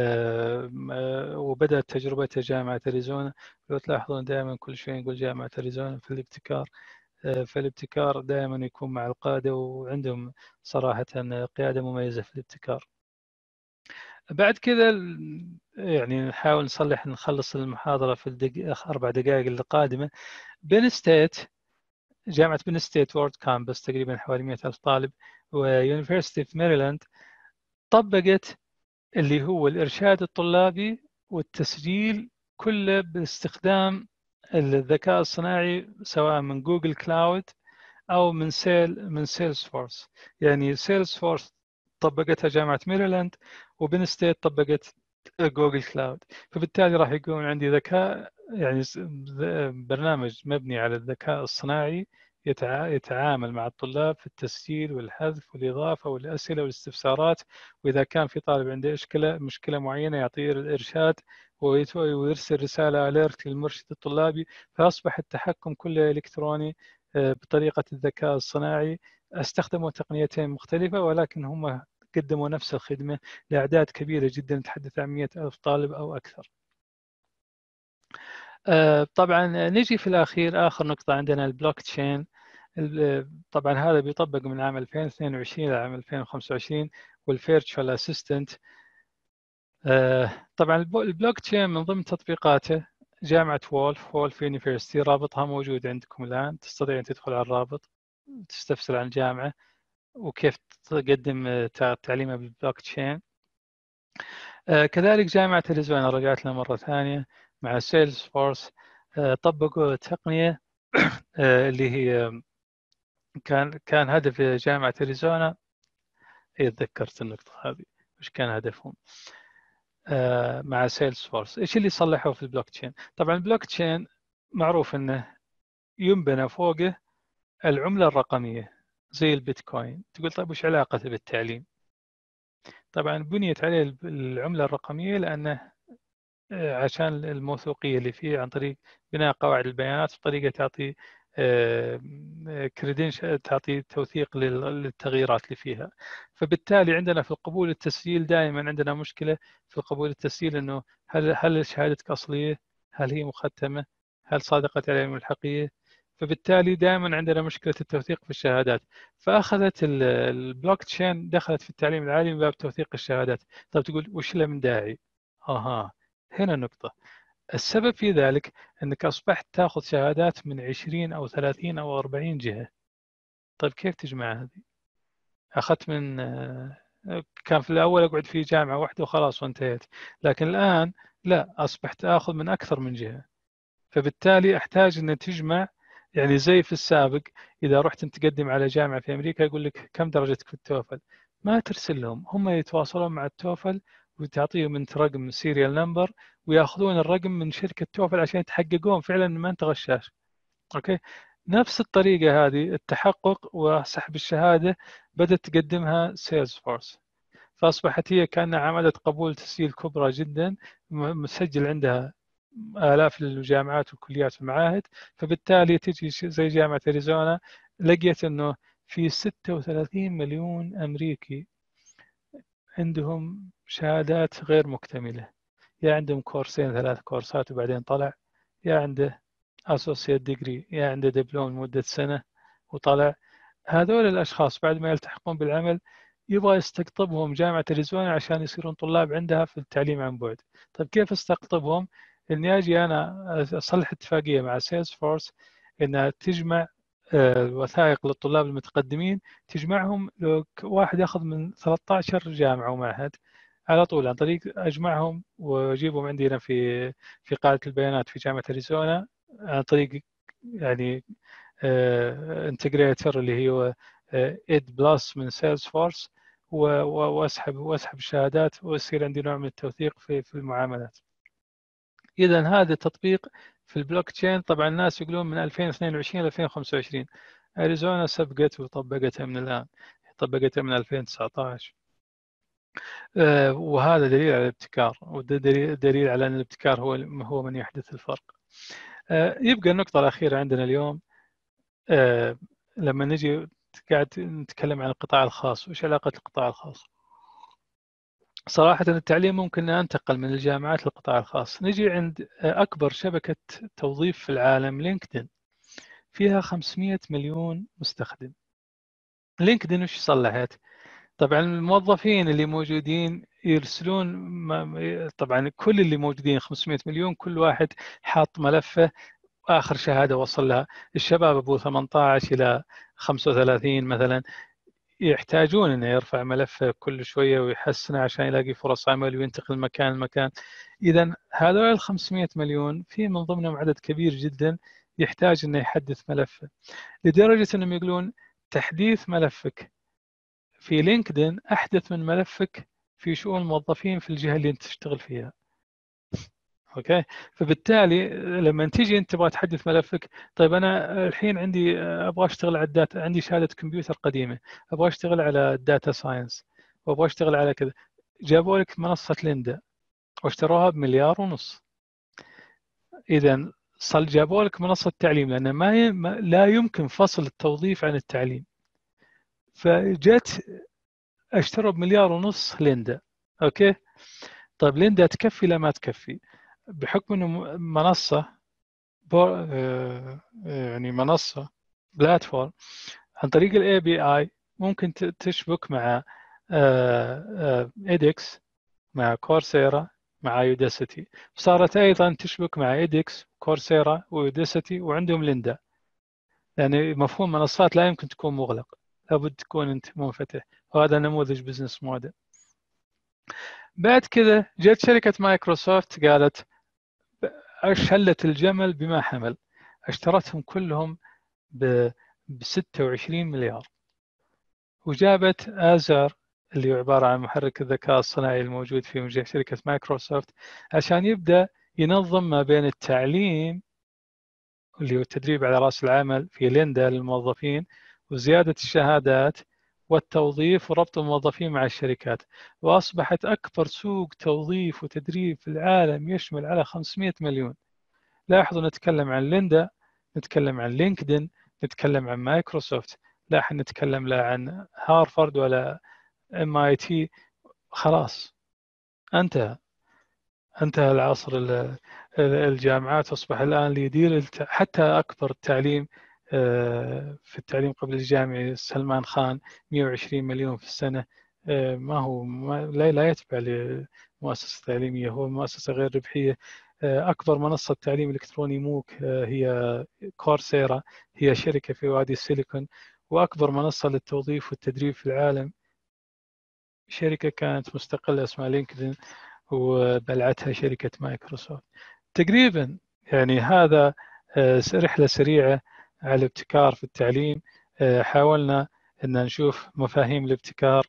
وبدأت تجربته جامعة أريزونا. لو تلاحظون دائما كل شوي نقول جامعة أريزونا في الابتكار، فالابتكار دائما يكون مع القادة، وعندهم صراحة قيادة مميزة في الابتكار. بعد كذا يعني نحاول نصلح نخلص المحاضرة في الدقيقة أربع دقائق القادمة. بين ستيت، جامعة بين ستيت وورد كامبس تقريبا حوالي مئة ألف طالب، ويونيفرسيتي في ميريلاند طبقت اللي هو الإرشاد الطلابي والتسجيل كله باستخدام الذكاء الصناعي، سواء من جوجل كلاود أو من سيل من سيلز فورس. يعني سيلز فورس طبقتها جامعة ميريلاند، وبن ستيت طبقت جوجل كلاود. فبالتالي راح يكون عندي ذكاء، يعني برنامج مبني على الذكاء الصناعي يتعامل مع الطلاب في التسجيل والحذف والإضافة والأسئلة والاستفسارات، وإذا كان في طالب عنده مشكلة مشكلة معينة يعطيه الإرشاد ويرسل رسالة أليرت للمرشد الطلابي. فأصبح التحكم كله إلكتروني بطريقة الذكاء الصناعي. استخدموا تقنيتين مختلفة، ولكن هم قدموا نفس الخدمة لأعداد كبيرة جدا، نتحدث عن مئة ألف طالب أو أكثر. طبعا نجي في الأخير، آخر نقطة عندنا البلوك تشين. طبعا هذا بيطبق من عام ألفين واثنين وعشرين إلى عام ألفين وخمسة وعشرين. والفيرتشوال اسيستنت طبعا البلوك تشين من ضمن تطبيقاته جامعة وولف وولف يونيفرسيتي، رابطها موجود عندكم الآن، تستطيع أن تدخل على الرابط تستفسر عن الجامعة وكيف تقدم تعليمها بالبلوك تشين. كذلك جامعة أريزونا رجعت لها مرة ثانية مع سيلز فورس، طبقوا تقنية اللي هي كان كان هدف جامعة أريزونا، تذكرت النقطة هذه وش كان هدفهم مع سيلز فورس. ايش اللي صلحوه في البلوك تشين؟ طبعا البلوك تشين معروف انه ينبنى فوقه العملة الرقمية زي البيتكوين. تقول طيب وش علاقته بالتعليم؟ طبعا بنيت عليه العملة الرقمية لأنه عشان الموثوقية اللي فيه عن طريق بناء قواعد البيانات بطريقة تعطي كريدنش تعطي توثيق للتغييرات اللي فيها. فبالتالي عندنا في القبول التسجيل دائما عندنا مشكلة في القبول التسجيل، انه هل هل شهادتك أصلية؟ هل هي مختمة؟ هل صادقت عليها الملحقية؟ فبالتالي دائما عندنا مشكلة التوثيق في الشهادات. فأخذت البلوك تشين دخلت في التعليم العالي من باب توثيق الشهادات. طيب تقول وش له من داعي؟ اها هنا النقطة. السبب في ذلك أنك أصبحت تأخذ شهادات من عشرين أو ثلاثين أو أربعين جهة. طيب كيف تجمع هذه؟ أخذت من كان في الأول أقعد في جامعة واحدة وخلاص وانتهيت، لكن الآن لا، أصبحت أخذ من أكثر من جهة. فبالتالي أحتاج أن تجمع، يعني زي في السابق إذا رحت تقدم على جامعة في أمريكا يقول لك كم درجتك في التوفل، ما ترسل لهم، هم يتواصلون مع التوفل وتعطيهم انت رقم سيريال نمبر وياخذون الرقم من شركة توفل عشان يتحققون فعلا ما انت غشاش. اوكي، نفس الطريقة هذه التحقق وسحب الشهادة بدأت تقدمها سيلز فورس، فأصبحت هي كأنها عملت قبول تسجيل كبرى جدا مسجل عندها آلاف الجامعات والكليات والمعاهد. فبالتالي تجي زي جامعة أريزونا لقيت أنه في ستة وثلاثين مليون أمريكي عندهم شهادات غير مكتملة، يا عندهم كورسين ثلاث كورسات وبعدين طلع، يا عنده أسوسيت ديجري، يا عنده دبلوم لمدة سنة وطلع. هذول الأشخاص بعد ما يلتحقون بالعمل يبغى يستقطبهم جامعة أريزونا عشان يصيرون طلاب عندها في التعليم عن بعد. طيب كيف استقطبهم؟ إني أجي أنا أصلح اتفاقية مع سيلز فورس إنها تجمع الوثائق للطلاب المتقدمين، تجمعهم لو واحد ياخذ من ثلاثة عشر جامعة ومعهد على طول عن طريق أجمعهم وأجيبهم عندنا في في قاعدة البيانات في جامعة أريزونا عن طريق يعني انتجريتر اللي هو إد بلس من سيلز فورس، واسحب واسحب الشهادات ويصير عندي نوع من التوثيق في في المعاملات. إذا هذا تطبيق في البلوك تشين. طبعا الناس يقولون من ألفين واثنين وعشرين إلى ألفين وخمسة وعشرين، أريزونا سبقت وطبقتها من الآن، طبقتها من ألفين وتسعة عشر. آه وهذا دليل على الابتكار، ودليل دليل على أن الابتكار هو هو من يحدث الفرق. آه يبقى النقطة الأخيرة عندنا اليوم آه لما نجي قاعد نتكلم عن القطاع الخاص، وش علاقة القطاع الخاص؟ صراحة التعليم ممكن أن ينتقل من الجامعات للقطاع الخاص. نجي عند أكبر شبكة توظيف في العالم لينكدين، فيها خمسمئة مليون مستخدم. لينكدين وش صلحت؟ طبعا الموظفين اللي موجودين يرسلون، طبعا كل اللي موجودين خمسمئة مليون كل واحد حاط ملفه آخر شهادة وصل لها. الشباب أبو ثمانية عشر إلى خمسة وثلاثين مثلا يحتاجون انه يرفع ملفه كل شويه ويحسنه عشان يلاقي فرص عمل وينتقل من مكان لمكان. اذا هذول ال خمسمئة مليون في من ضمنهم عدد كبير جدا يحتاج انه يحدث ملفه، لدرجه انهم يقولون تحديث ملفك في لينكدين احدث من ملفك في شؤون الموظفين في الجهه اللي انت تشتغل فيها. اوكي، فبالتالي لما تيجي انت تبغى تحدث ملفك، طيب انا الحين عندي ابغى اشتغل على الداتا، عندي شهاده كمبيوتر قديمه، ابغى اشتغل على الداتا ساينس وابغى اشتغل على كذا، جابوا لك منصه ليندا واشتروها بمليار ونص. اذا صل جابوا لك منصه تعليم، لان ما, ي... ما لا يمكن فصل التوظيف عن التعليم، فجت اشتروا بمليار ونص ليندا. اوكي، طيب ليندا تكفي لا ما تكفي؟ بحكم انه منصه يعني منصة بلاتفورم عن طريق الاي بي اي ممكن تشبك مع إيدكس، مع كورسيرا، مع يوداسيتي. صارت أيضا تشبك مع إيدكس، كورسيرا ويوداسيتي، وعندهم ليندا. يعني مفهوم منصات لا يمكن تكون مغلق، لابد تكون أنت منفتح، وهذا نموذج بزنس موديل. بعد كذا جت شركة مايكروسوفت قالت شلت الجمل بما حمل، اشترتهم كلهم ب ستة وعشرين مليار، وجابت آزر اللي هو عبارة عن محرك الذكاء الصناعي الموجود في موجه شركة مايكروسوفت، عشان يبدأ ينظم ما بين التعليم اللي هو التدريب على رأس العمل في ليندا للموظفين، وزيادة الشهادات والتوظيف وربط الموظفين مع الشركات. وأصبحت أكبر سوق توظيف وتدريب في العالم، يشمل على خمسمئة مليون. لاحظوا نتكلم عن ليندا، نتكلم عن لينكدين، نتكلم عن مايكروسوفت، لا نتكلم لا عن هارفارد ولا ام اي تي. خلاص انتهى انتهى العصر. الجامعات أصبح الآن اللي يدير حتى أكبر التعليم في التعليم قبل الجامعي سلمان خان مئة وعشرين مليون في السنة. ما هو ما لا يتبع لمؤسسة تعليمية، هو مؤسسة غير ربحية. أكبر منصة تعليم إلكتروني موك هي كورسيرا، هي شركة في وادي السيليكون. وأكبر منصة للتوظيف والتدريب في العالم شركة كانت مستقلة اسمها لينكدين، وبلعتها شركة مايكروسوفت. تقريبا يعني هذا رحلة سريعة على الابتكار في التعليم. حاولنا أن نشوف مفاهيم الابتكار،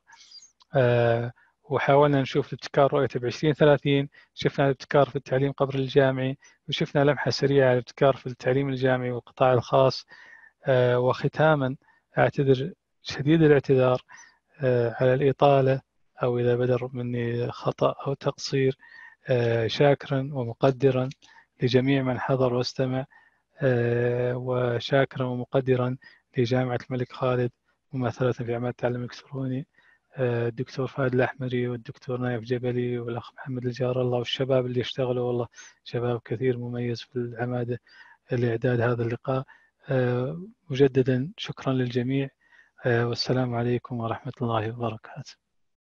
وحاولنا نشوف الابتكار رؤيته بعشرين ثلاثين. شفنا الابتكار في التعليم قبل الجامعي، وشفنا لمحة سريعة على الابتكار في التعليم الجامعي والقطاع الخاص. وختاما أعتذر شديد الاعتذار على الإطالة، أو إذا بدر مني خطأ أو تقصير، شاكرا ومقدرا لجميع من حضر واستمع، وشاكرا ومقدرا لجامعة الملك خالد ممثلة في عمل التعلم الإلكتروني، الدكتور فهد الأحمري والدكتور نايف جبلي والأخ محمد الجار الله، والشباب اللي اشتغلوا، والله شباب كثير مميز في العمادة لإعداد هذا اللقاء. مجددا شكرا للجميع، والسلام عليكم ورحمة الله وبركاته.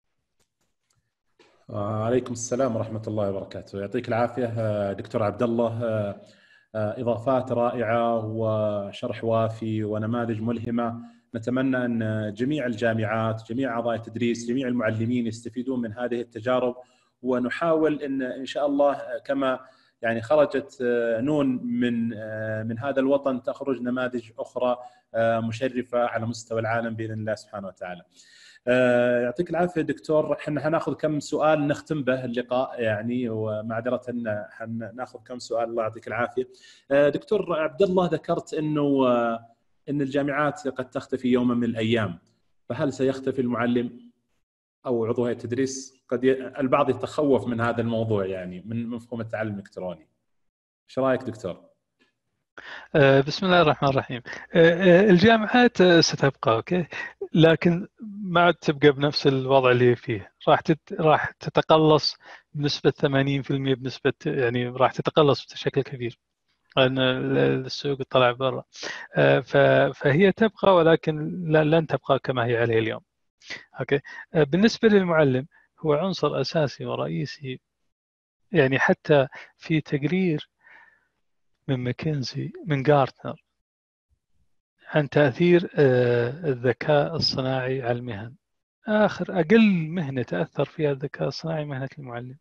عليكم السلام ورحمة الله وبركاته. يعطيك العافية دكتور عبد الله، إضافات رائعة وشرح وافي ونماذج ملهمة. نتمنى أن جميع الجامعات، جميع أعضاء التدريس، جميع المعلمين يستفيدون من هذه التجارب، ونحاول أن إن شاء الله كما يعني خرجت نون من من هذا الوطن تخرج نماذج أخرى مشرفة على مستوى العالم بإذن الله سبحانه وتعالى. يعطيك العافية دكتور. احنا حناخذ كم سؤال نختم به اللقاء يعني، ومعذرة ان حناخذ كم سؤال. الله يعطيك العافية. دكتور عبد الله، ذكرت انه ان الجامعات قد تختفي يوما من الايام، فهل سيختفي المعلم او عضو هيئة التدريس؟ قد ي... البعض يتخوف من هذا الموضوع يعني من مفهوم التعلم الالكتروني. ايش رايك دكتور؟ بسم الله الرحمن الرحيم. الجامعات ستبقى اوكي، لكن ما عاد تبقى بنفس الوضع اللي فيه. راح تت... راح تتقلص بنسبة ثمانين بالمئة، بنسبة يعني راح تتقلص بشكل كبير لأن السوق طلع برا. ف... فهي تبقى، ولكن لن تبقى كما هي عليه اليوم. اوكي. بالنسبة للمعلم هو عنصر أساسي ورئيسي، يعني حتى في تقرير من ماكنزي من غارتنر عن تأثير الذكاء الصناعي على المهن، آخر أقل مهنة تأثر فيها الذكاء الصناعي مهنة المعلم.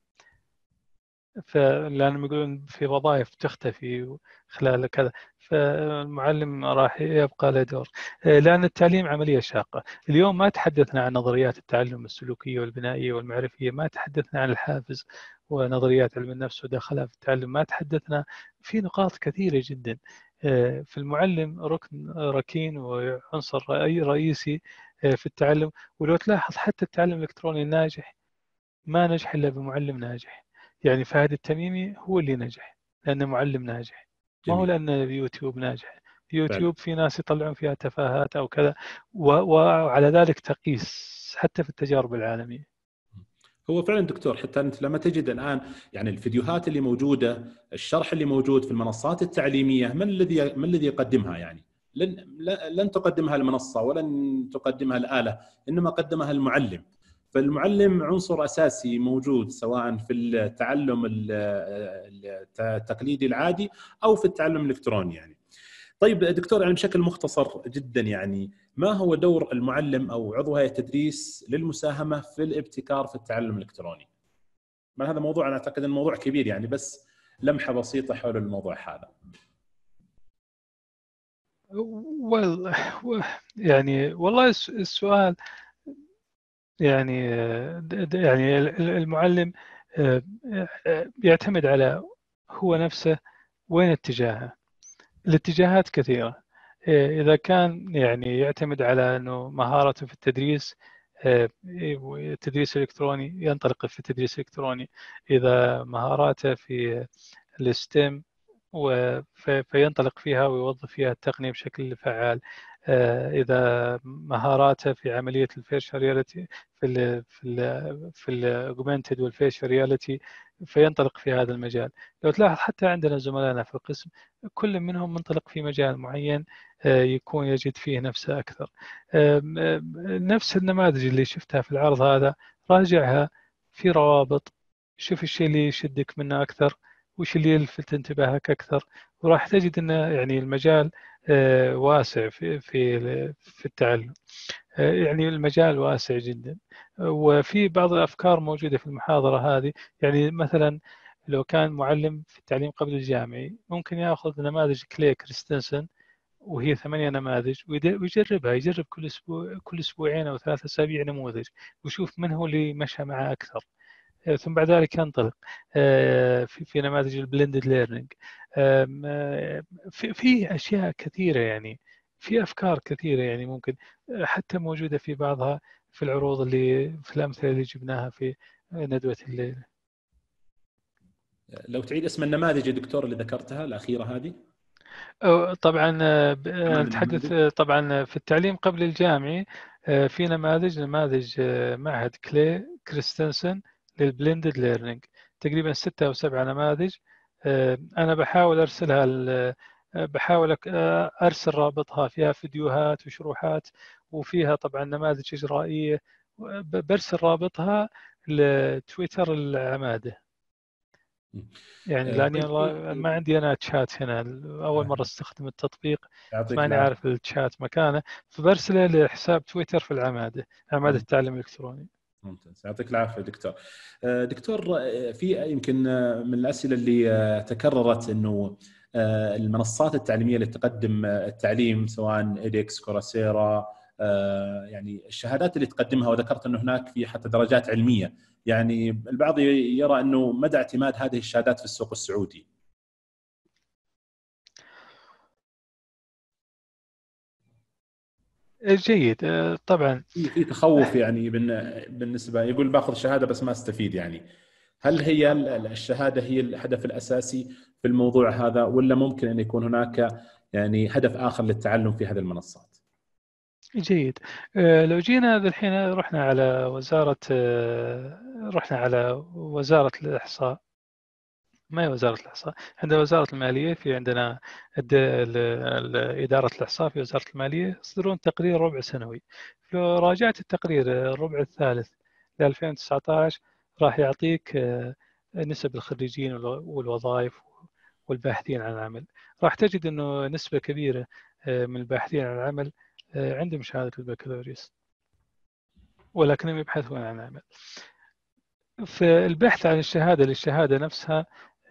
فلأنهم يقولون في وظائف تختفي خلال كذا، فالمعلم راح يبقى له دور، لأن التعليم عملية شاقة. اليوم ما تحدثنا عن نظريات التعلم السلوكية والبنائية والمعرفية، ما تحدثنا عن الحافز ونظريات علم النفس ودخلها في التعلم، ما تحدثنا في نقاط كثيرة جدا. في المعلم ركن ركين وعنصر رئيسي في التعلم. ولو تلاحظ حتى التعلم الإلكتروني الناجح ما نجح إلا بمعلم ناجح. يعني فهد التميمي هو اللي نجح لأنه معلم ناجح، ما هو لأن يوتيوب ناجح. يوتيوب في ناس يطلعون فيها تفاهات أو كذا، وعلى ذلك تقيس حتى في التجارب العالمية. هو فعلا دكتور، حتى أنت لما تجد الآن يعني الفيديوهات اللي موجودة، الشرح اللي موجود في المنصات التعليمية، من الذي من الذي يقدمها؟ يعني لن لن تقدمها المنصه ولن تقدمها الاله، انما قدمها المعلم. فالمعلم عنصر اساسي موجود سواء في التعلم التقليدي العادي او في التعلم الالكتروني يعني. طيب دكتور، يعني بشكل مختصر جدا، يعني ما هو دور المعلم او عضو هيئه التدريس للمساهمه في الابتكار في التعلم الالكتروني؟ ما هذا موضوع انا اعتقد انه موضوع كبير يعني، بس لمحه بسيطه حول الموضوع هذا. well, يعني والله السؤال يعني يعني المعلم يعتمد على هو نفسه وين اتجاهه. الاتجاهات كثيرة. إذا كان يعني يعتمد على أنه مهارته في التدريس، التدريس الإلكتروني ينطلق في التدريس الإلكتروني. إذا مهاراته في الستيم فينطلق فيها ويوظف فيها التقنية بشكل فعال. إذا مهاراته في عملية الفيرشوال رياليتي في ال في ال في الاوجمانتد والفيرشوال رياليتي فينطلق في هذا المجال. لو تلاحظ حتى عندنا زملائنا في القسم كل منهم منطلق في مجال معين يكون يجد فيه نفسه أكثر. نفس النماذج اللي شفتها في العرض هذا راجعها في روابط، شوف الشيء اللي يشدك منه أكثر وش اللي يلفت انتباهك أكثر، وراح تجد أن يعني المجال واسع في في في التعلم. يعني المجال واسع جدا، وفي بعض الأفكار موجودة في المحاضرة هذه. يعني مثلا لو كان معلم في التعليم قبل الجامعي ممكن يأخذ نماذج كلي كريستنسن وهي ثمانية نماذج ويجربها، يجرب كل أسبوع كل أسبوعين أو ثلاثة أسابيع نموذج ويشوف من هو اللي مشى معه أكثر، ثم بعد ذلك ينطلق في في نماذج البلندد ليرنينج. في في أشياء كثيرة، يعني في أفكار كثيرة يعني ممكن حتى موجودة في بعضها في العروض اللي في الأمثلة اللي جبناها في ندوة الليل. لو تعيد اسم النماذج يا دكتور اللي ذكرتها الأخيرة هذه. طبعا نتحدث طبعا في التعليم قبل الجامعي في نماذج نماذج معهد كلي كريستنسن للبلندد ليرنينج، تقريبا ستة أو سبعة نماذج. أنا بحاول أرسلها بحاول أرسل رابطها، فيها فيديوهات وشروحات وفيها طبعا نماذج إجرائية، برسل رابطها لتويتر العمادة. يعني لاني والله ما عندي انا تشات هنا، اول مره استخدم التطبيق ماني عارف التشات مكانه، فبرسله لحساب تويتر في العماده، عماده التعليم الالكتروني. ممتاز، يعطيك العافيه دكتور. دكتور، في يمكن من الاسئله اللي تكررت انه المنصات التعليميه اللي تقدم التعليم سواء إيدكس كورسيرا، يعني الشهادات اللي تقدمها، وذكرت انه هناك في حتى درجات علميه، يعني البعض يرى انه مدى اعتماد هذه الشهادات في السوق السعودي. جيد. طبعا في تخوف يعني بالنسبه، يقول باخذ شهاده بس ما استفيد. يعني هل هي الشهاده هي الهدف الاساسي في الموضوع هذا، ولا ممكن ان يكون هناك يعني هدف اخر للتعلم في هذه المنصات؟ جيد. لو جينا الحين رحنا على وزاره رحنا على وزاره الاحصاء، ما هي وزارة الإحصاء، عندنا وزارة المالية، في عندنا إدارة الإحصاء في وزارة المالية، يصدرون تقرير ربع سنوي. لو راجعت التقرير الربع الثالث ل ألفين وتسعة عشر راح يعطيك نسب الخريجين والوظائف والباحثين عن العمل. راح تجد أنه نسبة كبيرة من الباحثين عن العمل عندهم شهادة البكالوريوس ولكنهم يبحثون عن عمل. في البحث عن الشهادة للشهادة نفسها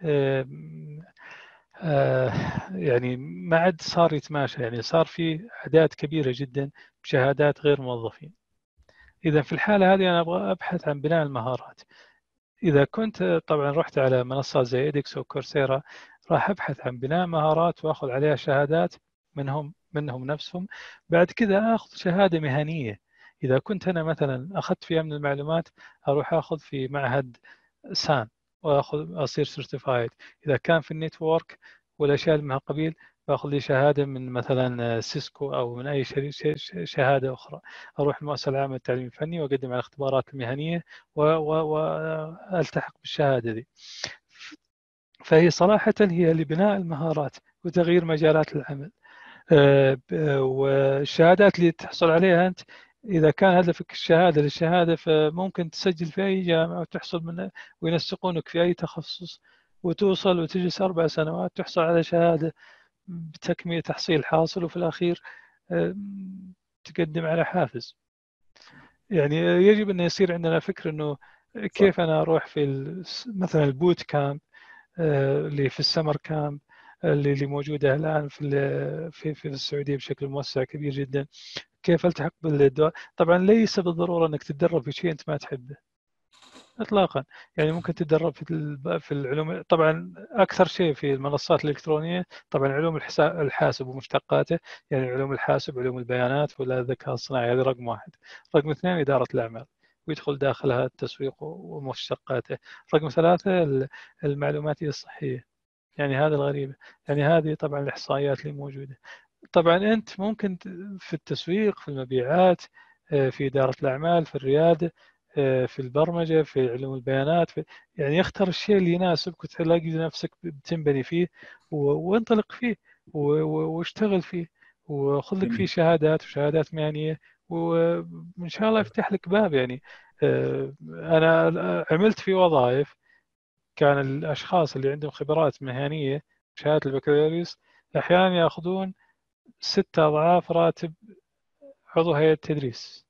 يعني ما عاد صار يتماشى، يعني صار في أعداد كبيرة جدا بشهادات غير موظفين. إذا في الحالة هذه أنا أبغى أبحث عن بناء المهارات. إذا كنت طبعا رحت على منصات زي إيدكس أو كورسيرا راح أبحث عن بناء مهارات وأخذ عليها شهادات منهم منهم نفسهم. بعد كذا أخذ شهادة مهنية. إذا كنت أنا مثلا أخذت في أمن المعلومات أروح أخذ في معهد سان وأخذ أصير سيرتيفايد. إذا كان في النيتورك والأشياء اللي من هالقبيل باخذ لي شهادة من مثلا سيسكو أو من أي شهادة أخرى. أروح المؤسسة العامة للتعليم الفني وأقدم على الاختبارات المهنية وألتحق بالشهادة دي. فهي صراحة هي لبناء المهارات وتغيير مجالات العمل. والشهادات اللي تحصل عليها أنت إذا كان هدفك الشهادة للشهادة فممكن تسجل في أي جامعة وتحصل من وينسقونك في أي تخصص وتوصل وتجلس أربع سنوات تحصل على شهادة بتكمية تحصيل حاصل وفي الأخير تقدم على حافز. يعني يجب أن يصير عندنا فكر أنه كيف أنا أروح في مثلا البوت كامب اللي في السمر كامب اللي اللي موجودة الآن في في في السعودية بشكل موسع كبير جدا. كيف التحق بالدواء؟ طبعا ليس بالضرورة أنك تتدرب في شيء أنت ما تحبه إطلاقا. يعني ممكن تتدرب في في العلوم. طبعا أكثر شيء في المنصات الإلكترونية طبعا علوم الحاسب ومشتقاته، يعني علوم الحاسب علوم البيانات ولا الذكاء الصناعي، هذا رقم واحد. رقم اثنين إدارة الأعمال ويدخل داخلها التسويق ومشتقاته. رقم ثلاثة المعلوماتية الصحية، يعني هذا الغريبة. يعني هذه طبعا الإحصائيات اللي موجودة. طبعا أنت ممكن في التسويق، في المبيعات، في إدارة الأعمال، في الريادة، في البرمجة، في علوم البيانات، في يعني يختار الشيء اللي يناسبك وتلاقي نفسك بتنبني فيه وانطلق فيه واشتغل فيه وخذ لك فيه شهادات وشهادات مهنية وإن شاء الله يفتح لك باب. يعني أنا عملت في وظائف كان الأشخاص اللي عندهم خبرات مهنية شهادة البكالوريوس أحيانا يأخذون ستة أضعاف راتب عضو هيئة التدريس.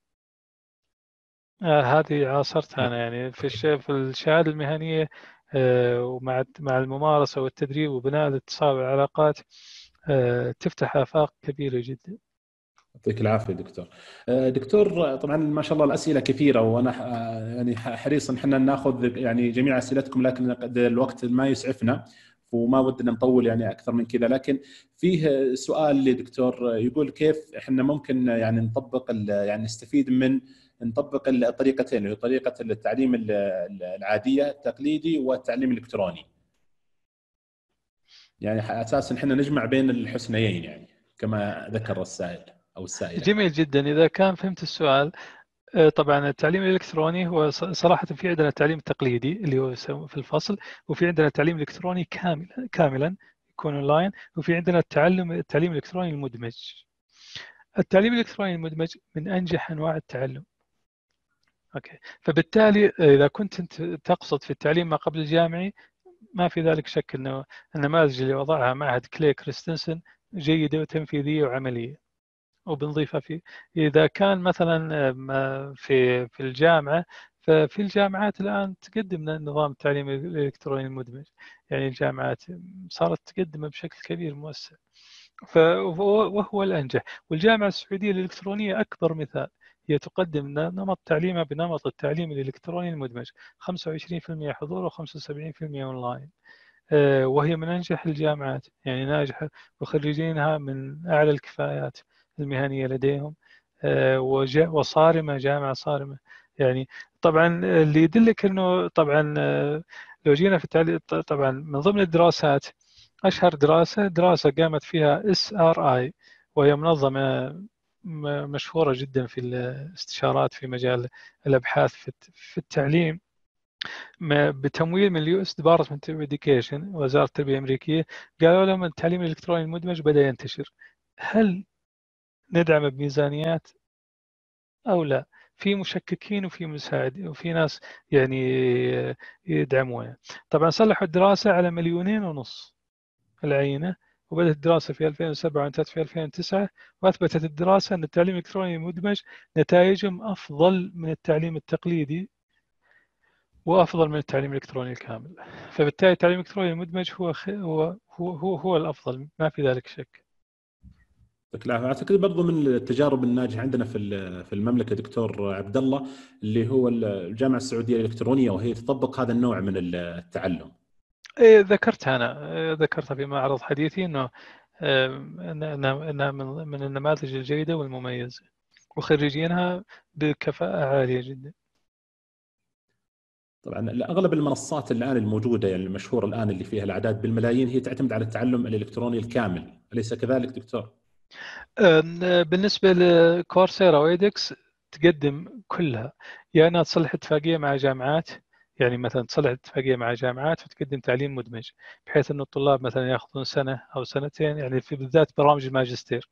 آه هذه عاصرتها أنا يعني في في الشهادة المهنية آه ومع مع الممارسة والتدريب وبناء الاتصال والعلاقات آه تفتح آفاق كبيرة جدا. يعطيك العافيه دكتور. دكتور طبعا ما شاء الله الاسئله كثيره وانا يعني حريص ان احنا ناخذ يعني جميع اسئلتكم، لكن الوقت ما يسعفنا وما ودنا نطول يعني اكثر من كذا. لكن فيه سؤال لدكتور يقول كيف احنا ممكن يعني نطبق يعني نستفيد من نطبق الطريقتين اللي هي طريقه التعليم العاديه التقليدي والتعليم الالكتروني، يعني اساسا احنا نجمع بين الحسنيين يعني كما ذكر السائل أو السائلة. جميل جدا. إذا كان فهمت السؤال، طبعا التعليم الإلكتروني هو صراحة في عندنا التعليم التقليدي اللي هو في الفصل، وفي عندنا التعليم الإلكتروني كامل كاملا يكون أونلاين، وفي عندنا التعلم التعليم الإلكتروني المدمج. التعليم الإلكتروني المدمج من أنجح أنواع التعلم. أوكي. فبالتالي إذا كنت أنت تقصد في التعليم ما قبل الجامعي ما في ذلك شك أنه النماذج اللي وضعها معهد كلي كريستنسن جيدة وتنفيذية وعملية. وبنضيفها في إذا كان مثلا في في الجامعة، ففي الجامعات الآن تقدم نظام التعليم الإلكتروني المدمج، يعني الجامعات صارت تقدمه بشكل كبير موسع وهو الأنجح. والجامعة السعودية الإلكترونية أكبر مثال، هي تقدم نمط تعليمها بنمط التعليم الإلكتروني المدمج، خمسة وعشرين بالمئة حضور وخمسة وسبعين بالمئة أونلاين، وهي من أنجح الجامعات، يعني ناجحة وخريجينها من أعلى الكفاءات المهنية لديهم، وصارمة، جامعة صارمة. يعني طبعا اللي يدلك أنه طبعا لو جينا في التعليم طبعا من ضمن الدراسات أشهر دراسة دراسة قامت فيها إس آر آي، وهي منظمة مشهورة جدا في الاستشارات في مجال الأبحاث في التعليم بتمويل من اليو اس ديبارتمنت اوف إديوكيشن، وزارة التربية الأمريكية. قالوا لهم التعليم الإلكتروني المدمج بدأ ينتشر، هل ندعمه بميزانيات أو لا؟ في مشككين وفي مساعدين وفي ناس يعني يدعمونه. طبعا صلحوا الدراسة على مليونين ونص العينة، وبدأت الدراسة في ألفين وسبعة وانتهت في ألفين وتسعة، وأثبتت الدراسة أن التعليم الإلكتروني المدمج نتائجهم أفضل من التعليم التقليدي وأفضل من التعليم الإلكتروني الكامل. فبالتالي التعليم الإلكتروني المدمج هو هو هو هو, هو الأفضل، ما في ذلك شك. اعتقد برضو من التجارب الناجحه عندنا في في المملكه دكتور عبد الله اللي هو الجامعه السعوديه الالكترونيه، وهي تطبق هذا النوع من التعلم. إيه ذكرتها انا ذكرتها في معرض حديثي انه انها انها من النماذج الجيده والمميزه وخريجينها بكفاءه عاليه جدا. طبعا اغلب المنصات الان الموجوده يعني المشهوره الان اللي فيها الاعداد بالملايين هي تعتمد على التعلم الالكتروني الكامل، اليس كذلك دكتور؟ بالنسبه لكورسيرا وايدكس تقدم كلها، يا انها تصلح اتفاقيه مع جامعات، يعني مثلا تصلح اتفاقيه مع جامعات وتقدم تعليم مدمج، بحيث انه الطلاب مثلا ياخذون سنه او سنتين، يعني في بالذات برامج الماجستير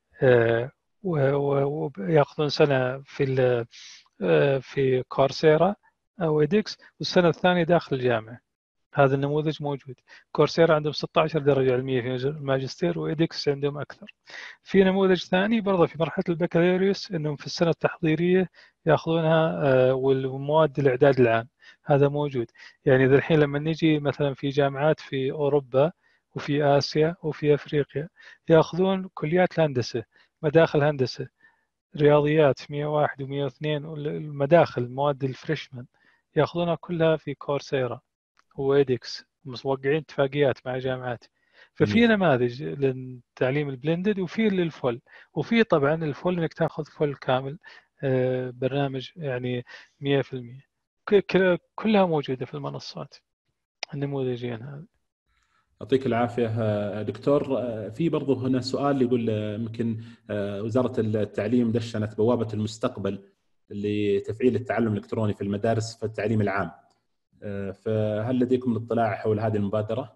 وياخذون سنه في في كورسيرا او ايدكس، والسنه الثانيه داخل الجامعه. هذا النموذج موجود. كورسيرا عندهم ستة عشر درجة علمية في الماجستير، وإيدكس عندهم أكثر. في نموذج ثاني برضه في مرحلة البكالوريوس، أنهم في السنة التحضيرية يأخذونها والمواد الإعداد العام، هذا موجود. يعني ذا الحين لما نجي مثلا في جامعات في أوروبا وفي آسيا وفي أفريقيا يأخذون كليات الهندسة، مداخل هندسة، رياضيات مئة وواحد ومئة واثنين، المداخل مواد الفريشمان يأخذونها كلها في كورسيرا وإيدكس، موقعين اتفاقيات مع جامعات. ففي نماذج للتعليم البلندد وفي للفول، وفي طبعا الفول انك تاخذ فول كامل برنامج يعني مئة بالمئة. كلها موجوده في المنصات النموذجين هذه. يعطيك العافية دكتور. في برضو هنا سؤال يقول يمكن وزارة التعليم دشنت بوابة المستقبل لتفعيل التعلم الإلكتروني في المدارس في التعليم العام، فهل لديكم الاطلاع حول هذه المبادرة؟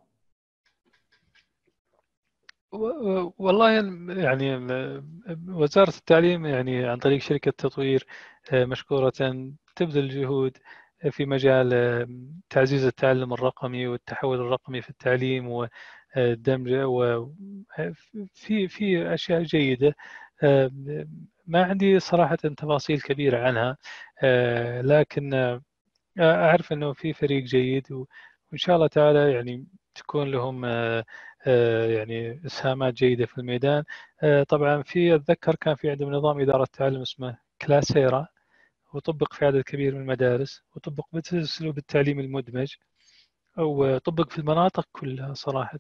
والله يعني وزارة التعليم يعني عن طريق شركة تطوير مشكورة تبذل جهود في مجال تعزيز التعلم الرقمي والتحول الرقمي في التعليم والدمج، وفي في أشياء جيدة. ما عندي صراحة تفاصيل كبيرة عنها، لكن أعرف أنه في فريق جيد، وإن شاء الله تعالى يعني تكون لهم يعني إسهامات جيدة في الميدان. طبعا في أتذكر كان في عندهم نظام إدارة تعلم اسمه كلاسيرا، وطبق في عدد كبير من المدارس، وطبق بأسلوب التعليم المدمج، وطبق في المناطق كلها صراحة.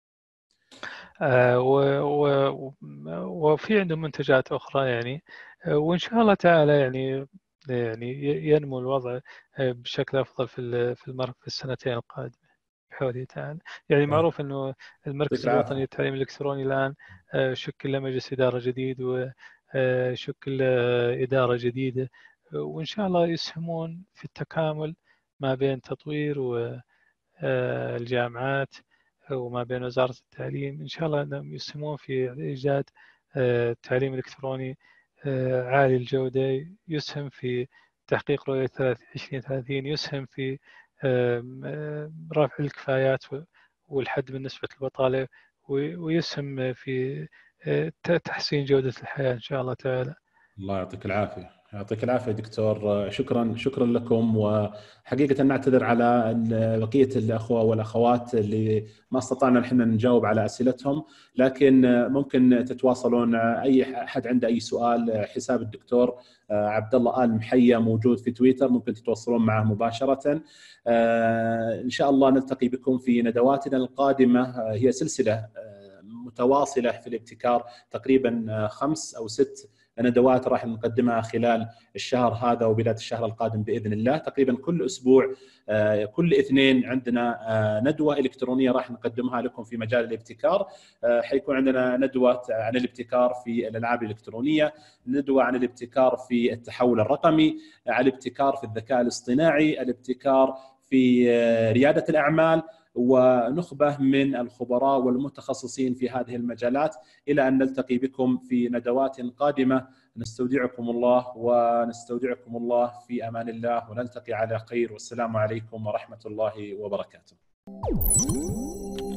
وفي عندهم منتجات أخرى يعني، وإن شاء الله تعالى يعني يعني ينمو الوضع بشكل أفضل في في المر في السنتين القادمة بحوله تعالى. يعني معروف أنه المركز الوطني للتعليم الإلكتروني الآن شكل له مجلس إدارة جديد وشكل إدارة جديدة، وإن شاء الله يسهمون في التكامل ما بين تطوير والجامعات وما بين وزارة التعليم. إن شاء الله أنهم يسهمون في إيجاد التعليم الإلكتروني عالي الجودة، يسهم في تحقيق رؤية عشرين ثلاثين، يسهم في رفع الكفايات والحد من نسبة البطالة، ويسهم في تحسين جودة الحياة إن شاء الله تعالى. الله يعطيك العافية. يعطيك العافية دكتور. شكرا شكرا لكم، وحقيقة نعتذر على بقية الأخوة والأخوات اللي ما استطعنا نحن نجاوب على أسئلتهم، لكن ممكن تتواصلون، أي أحد عنده أي سؤال حساب الدكتور عبد الله آل محيا موجود في تويتر، ممكن تتواصلون معه مباشرة. إن شاء الله نلتقي بكم في ندواتنا القادمة، هي سلسلة متواصلة في الابتكار، تقريبا خمس أو ست ندوات راح نقدمها خلال الشهر هذا وبداية الشهر القادم بإذن الله. تقريبا كل أسبوع كل اثنين عندنا ندوة إلكترونية راح نقدمها لكم في مجال الابتكار. حيكون عندنا ندوة عن الابتكار في الألعاب الإلكترونية، ندوة عن الابتكار في التحول الرقمي، عن الابتكار في الذكاء الاصطناعي، الابتكار في ريادة الأعمال، ونخبة من الخبراء والمتخصصين في هذه المجالات. إلى أن نلتقي بكم في ندوات قادمة، نستودعكم الله ونستودعكم الله في أمان الله، ونلتقي على خير، والسلام عليكم ورحمة الله وبركاته.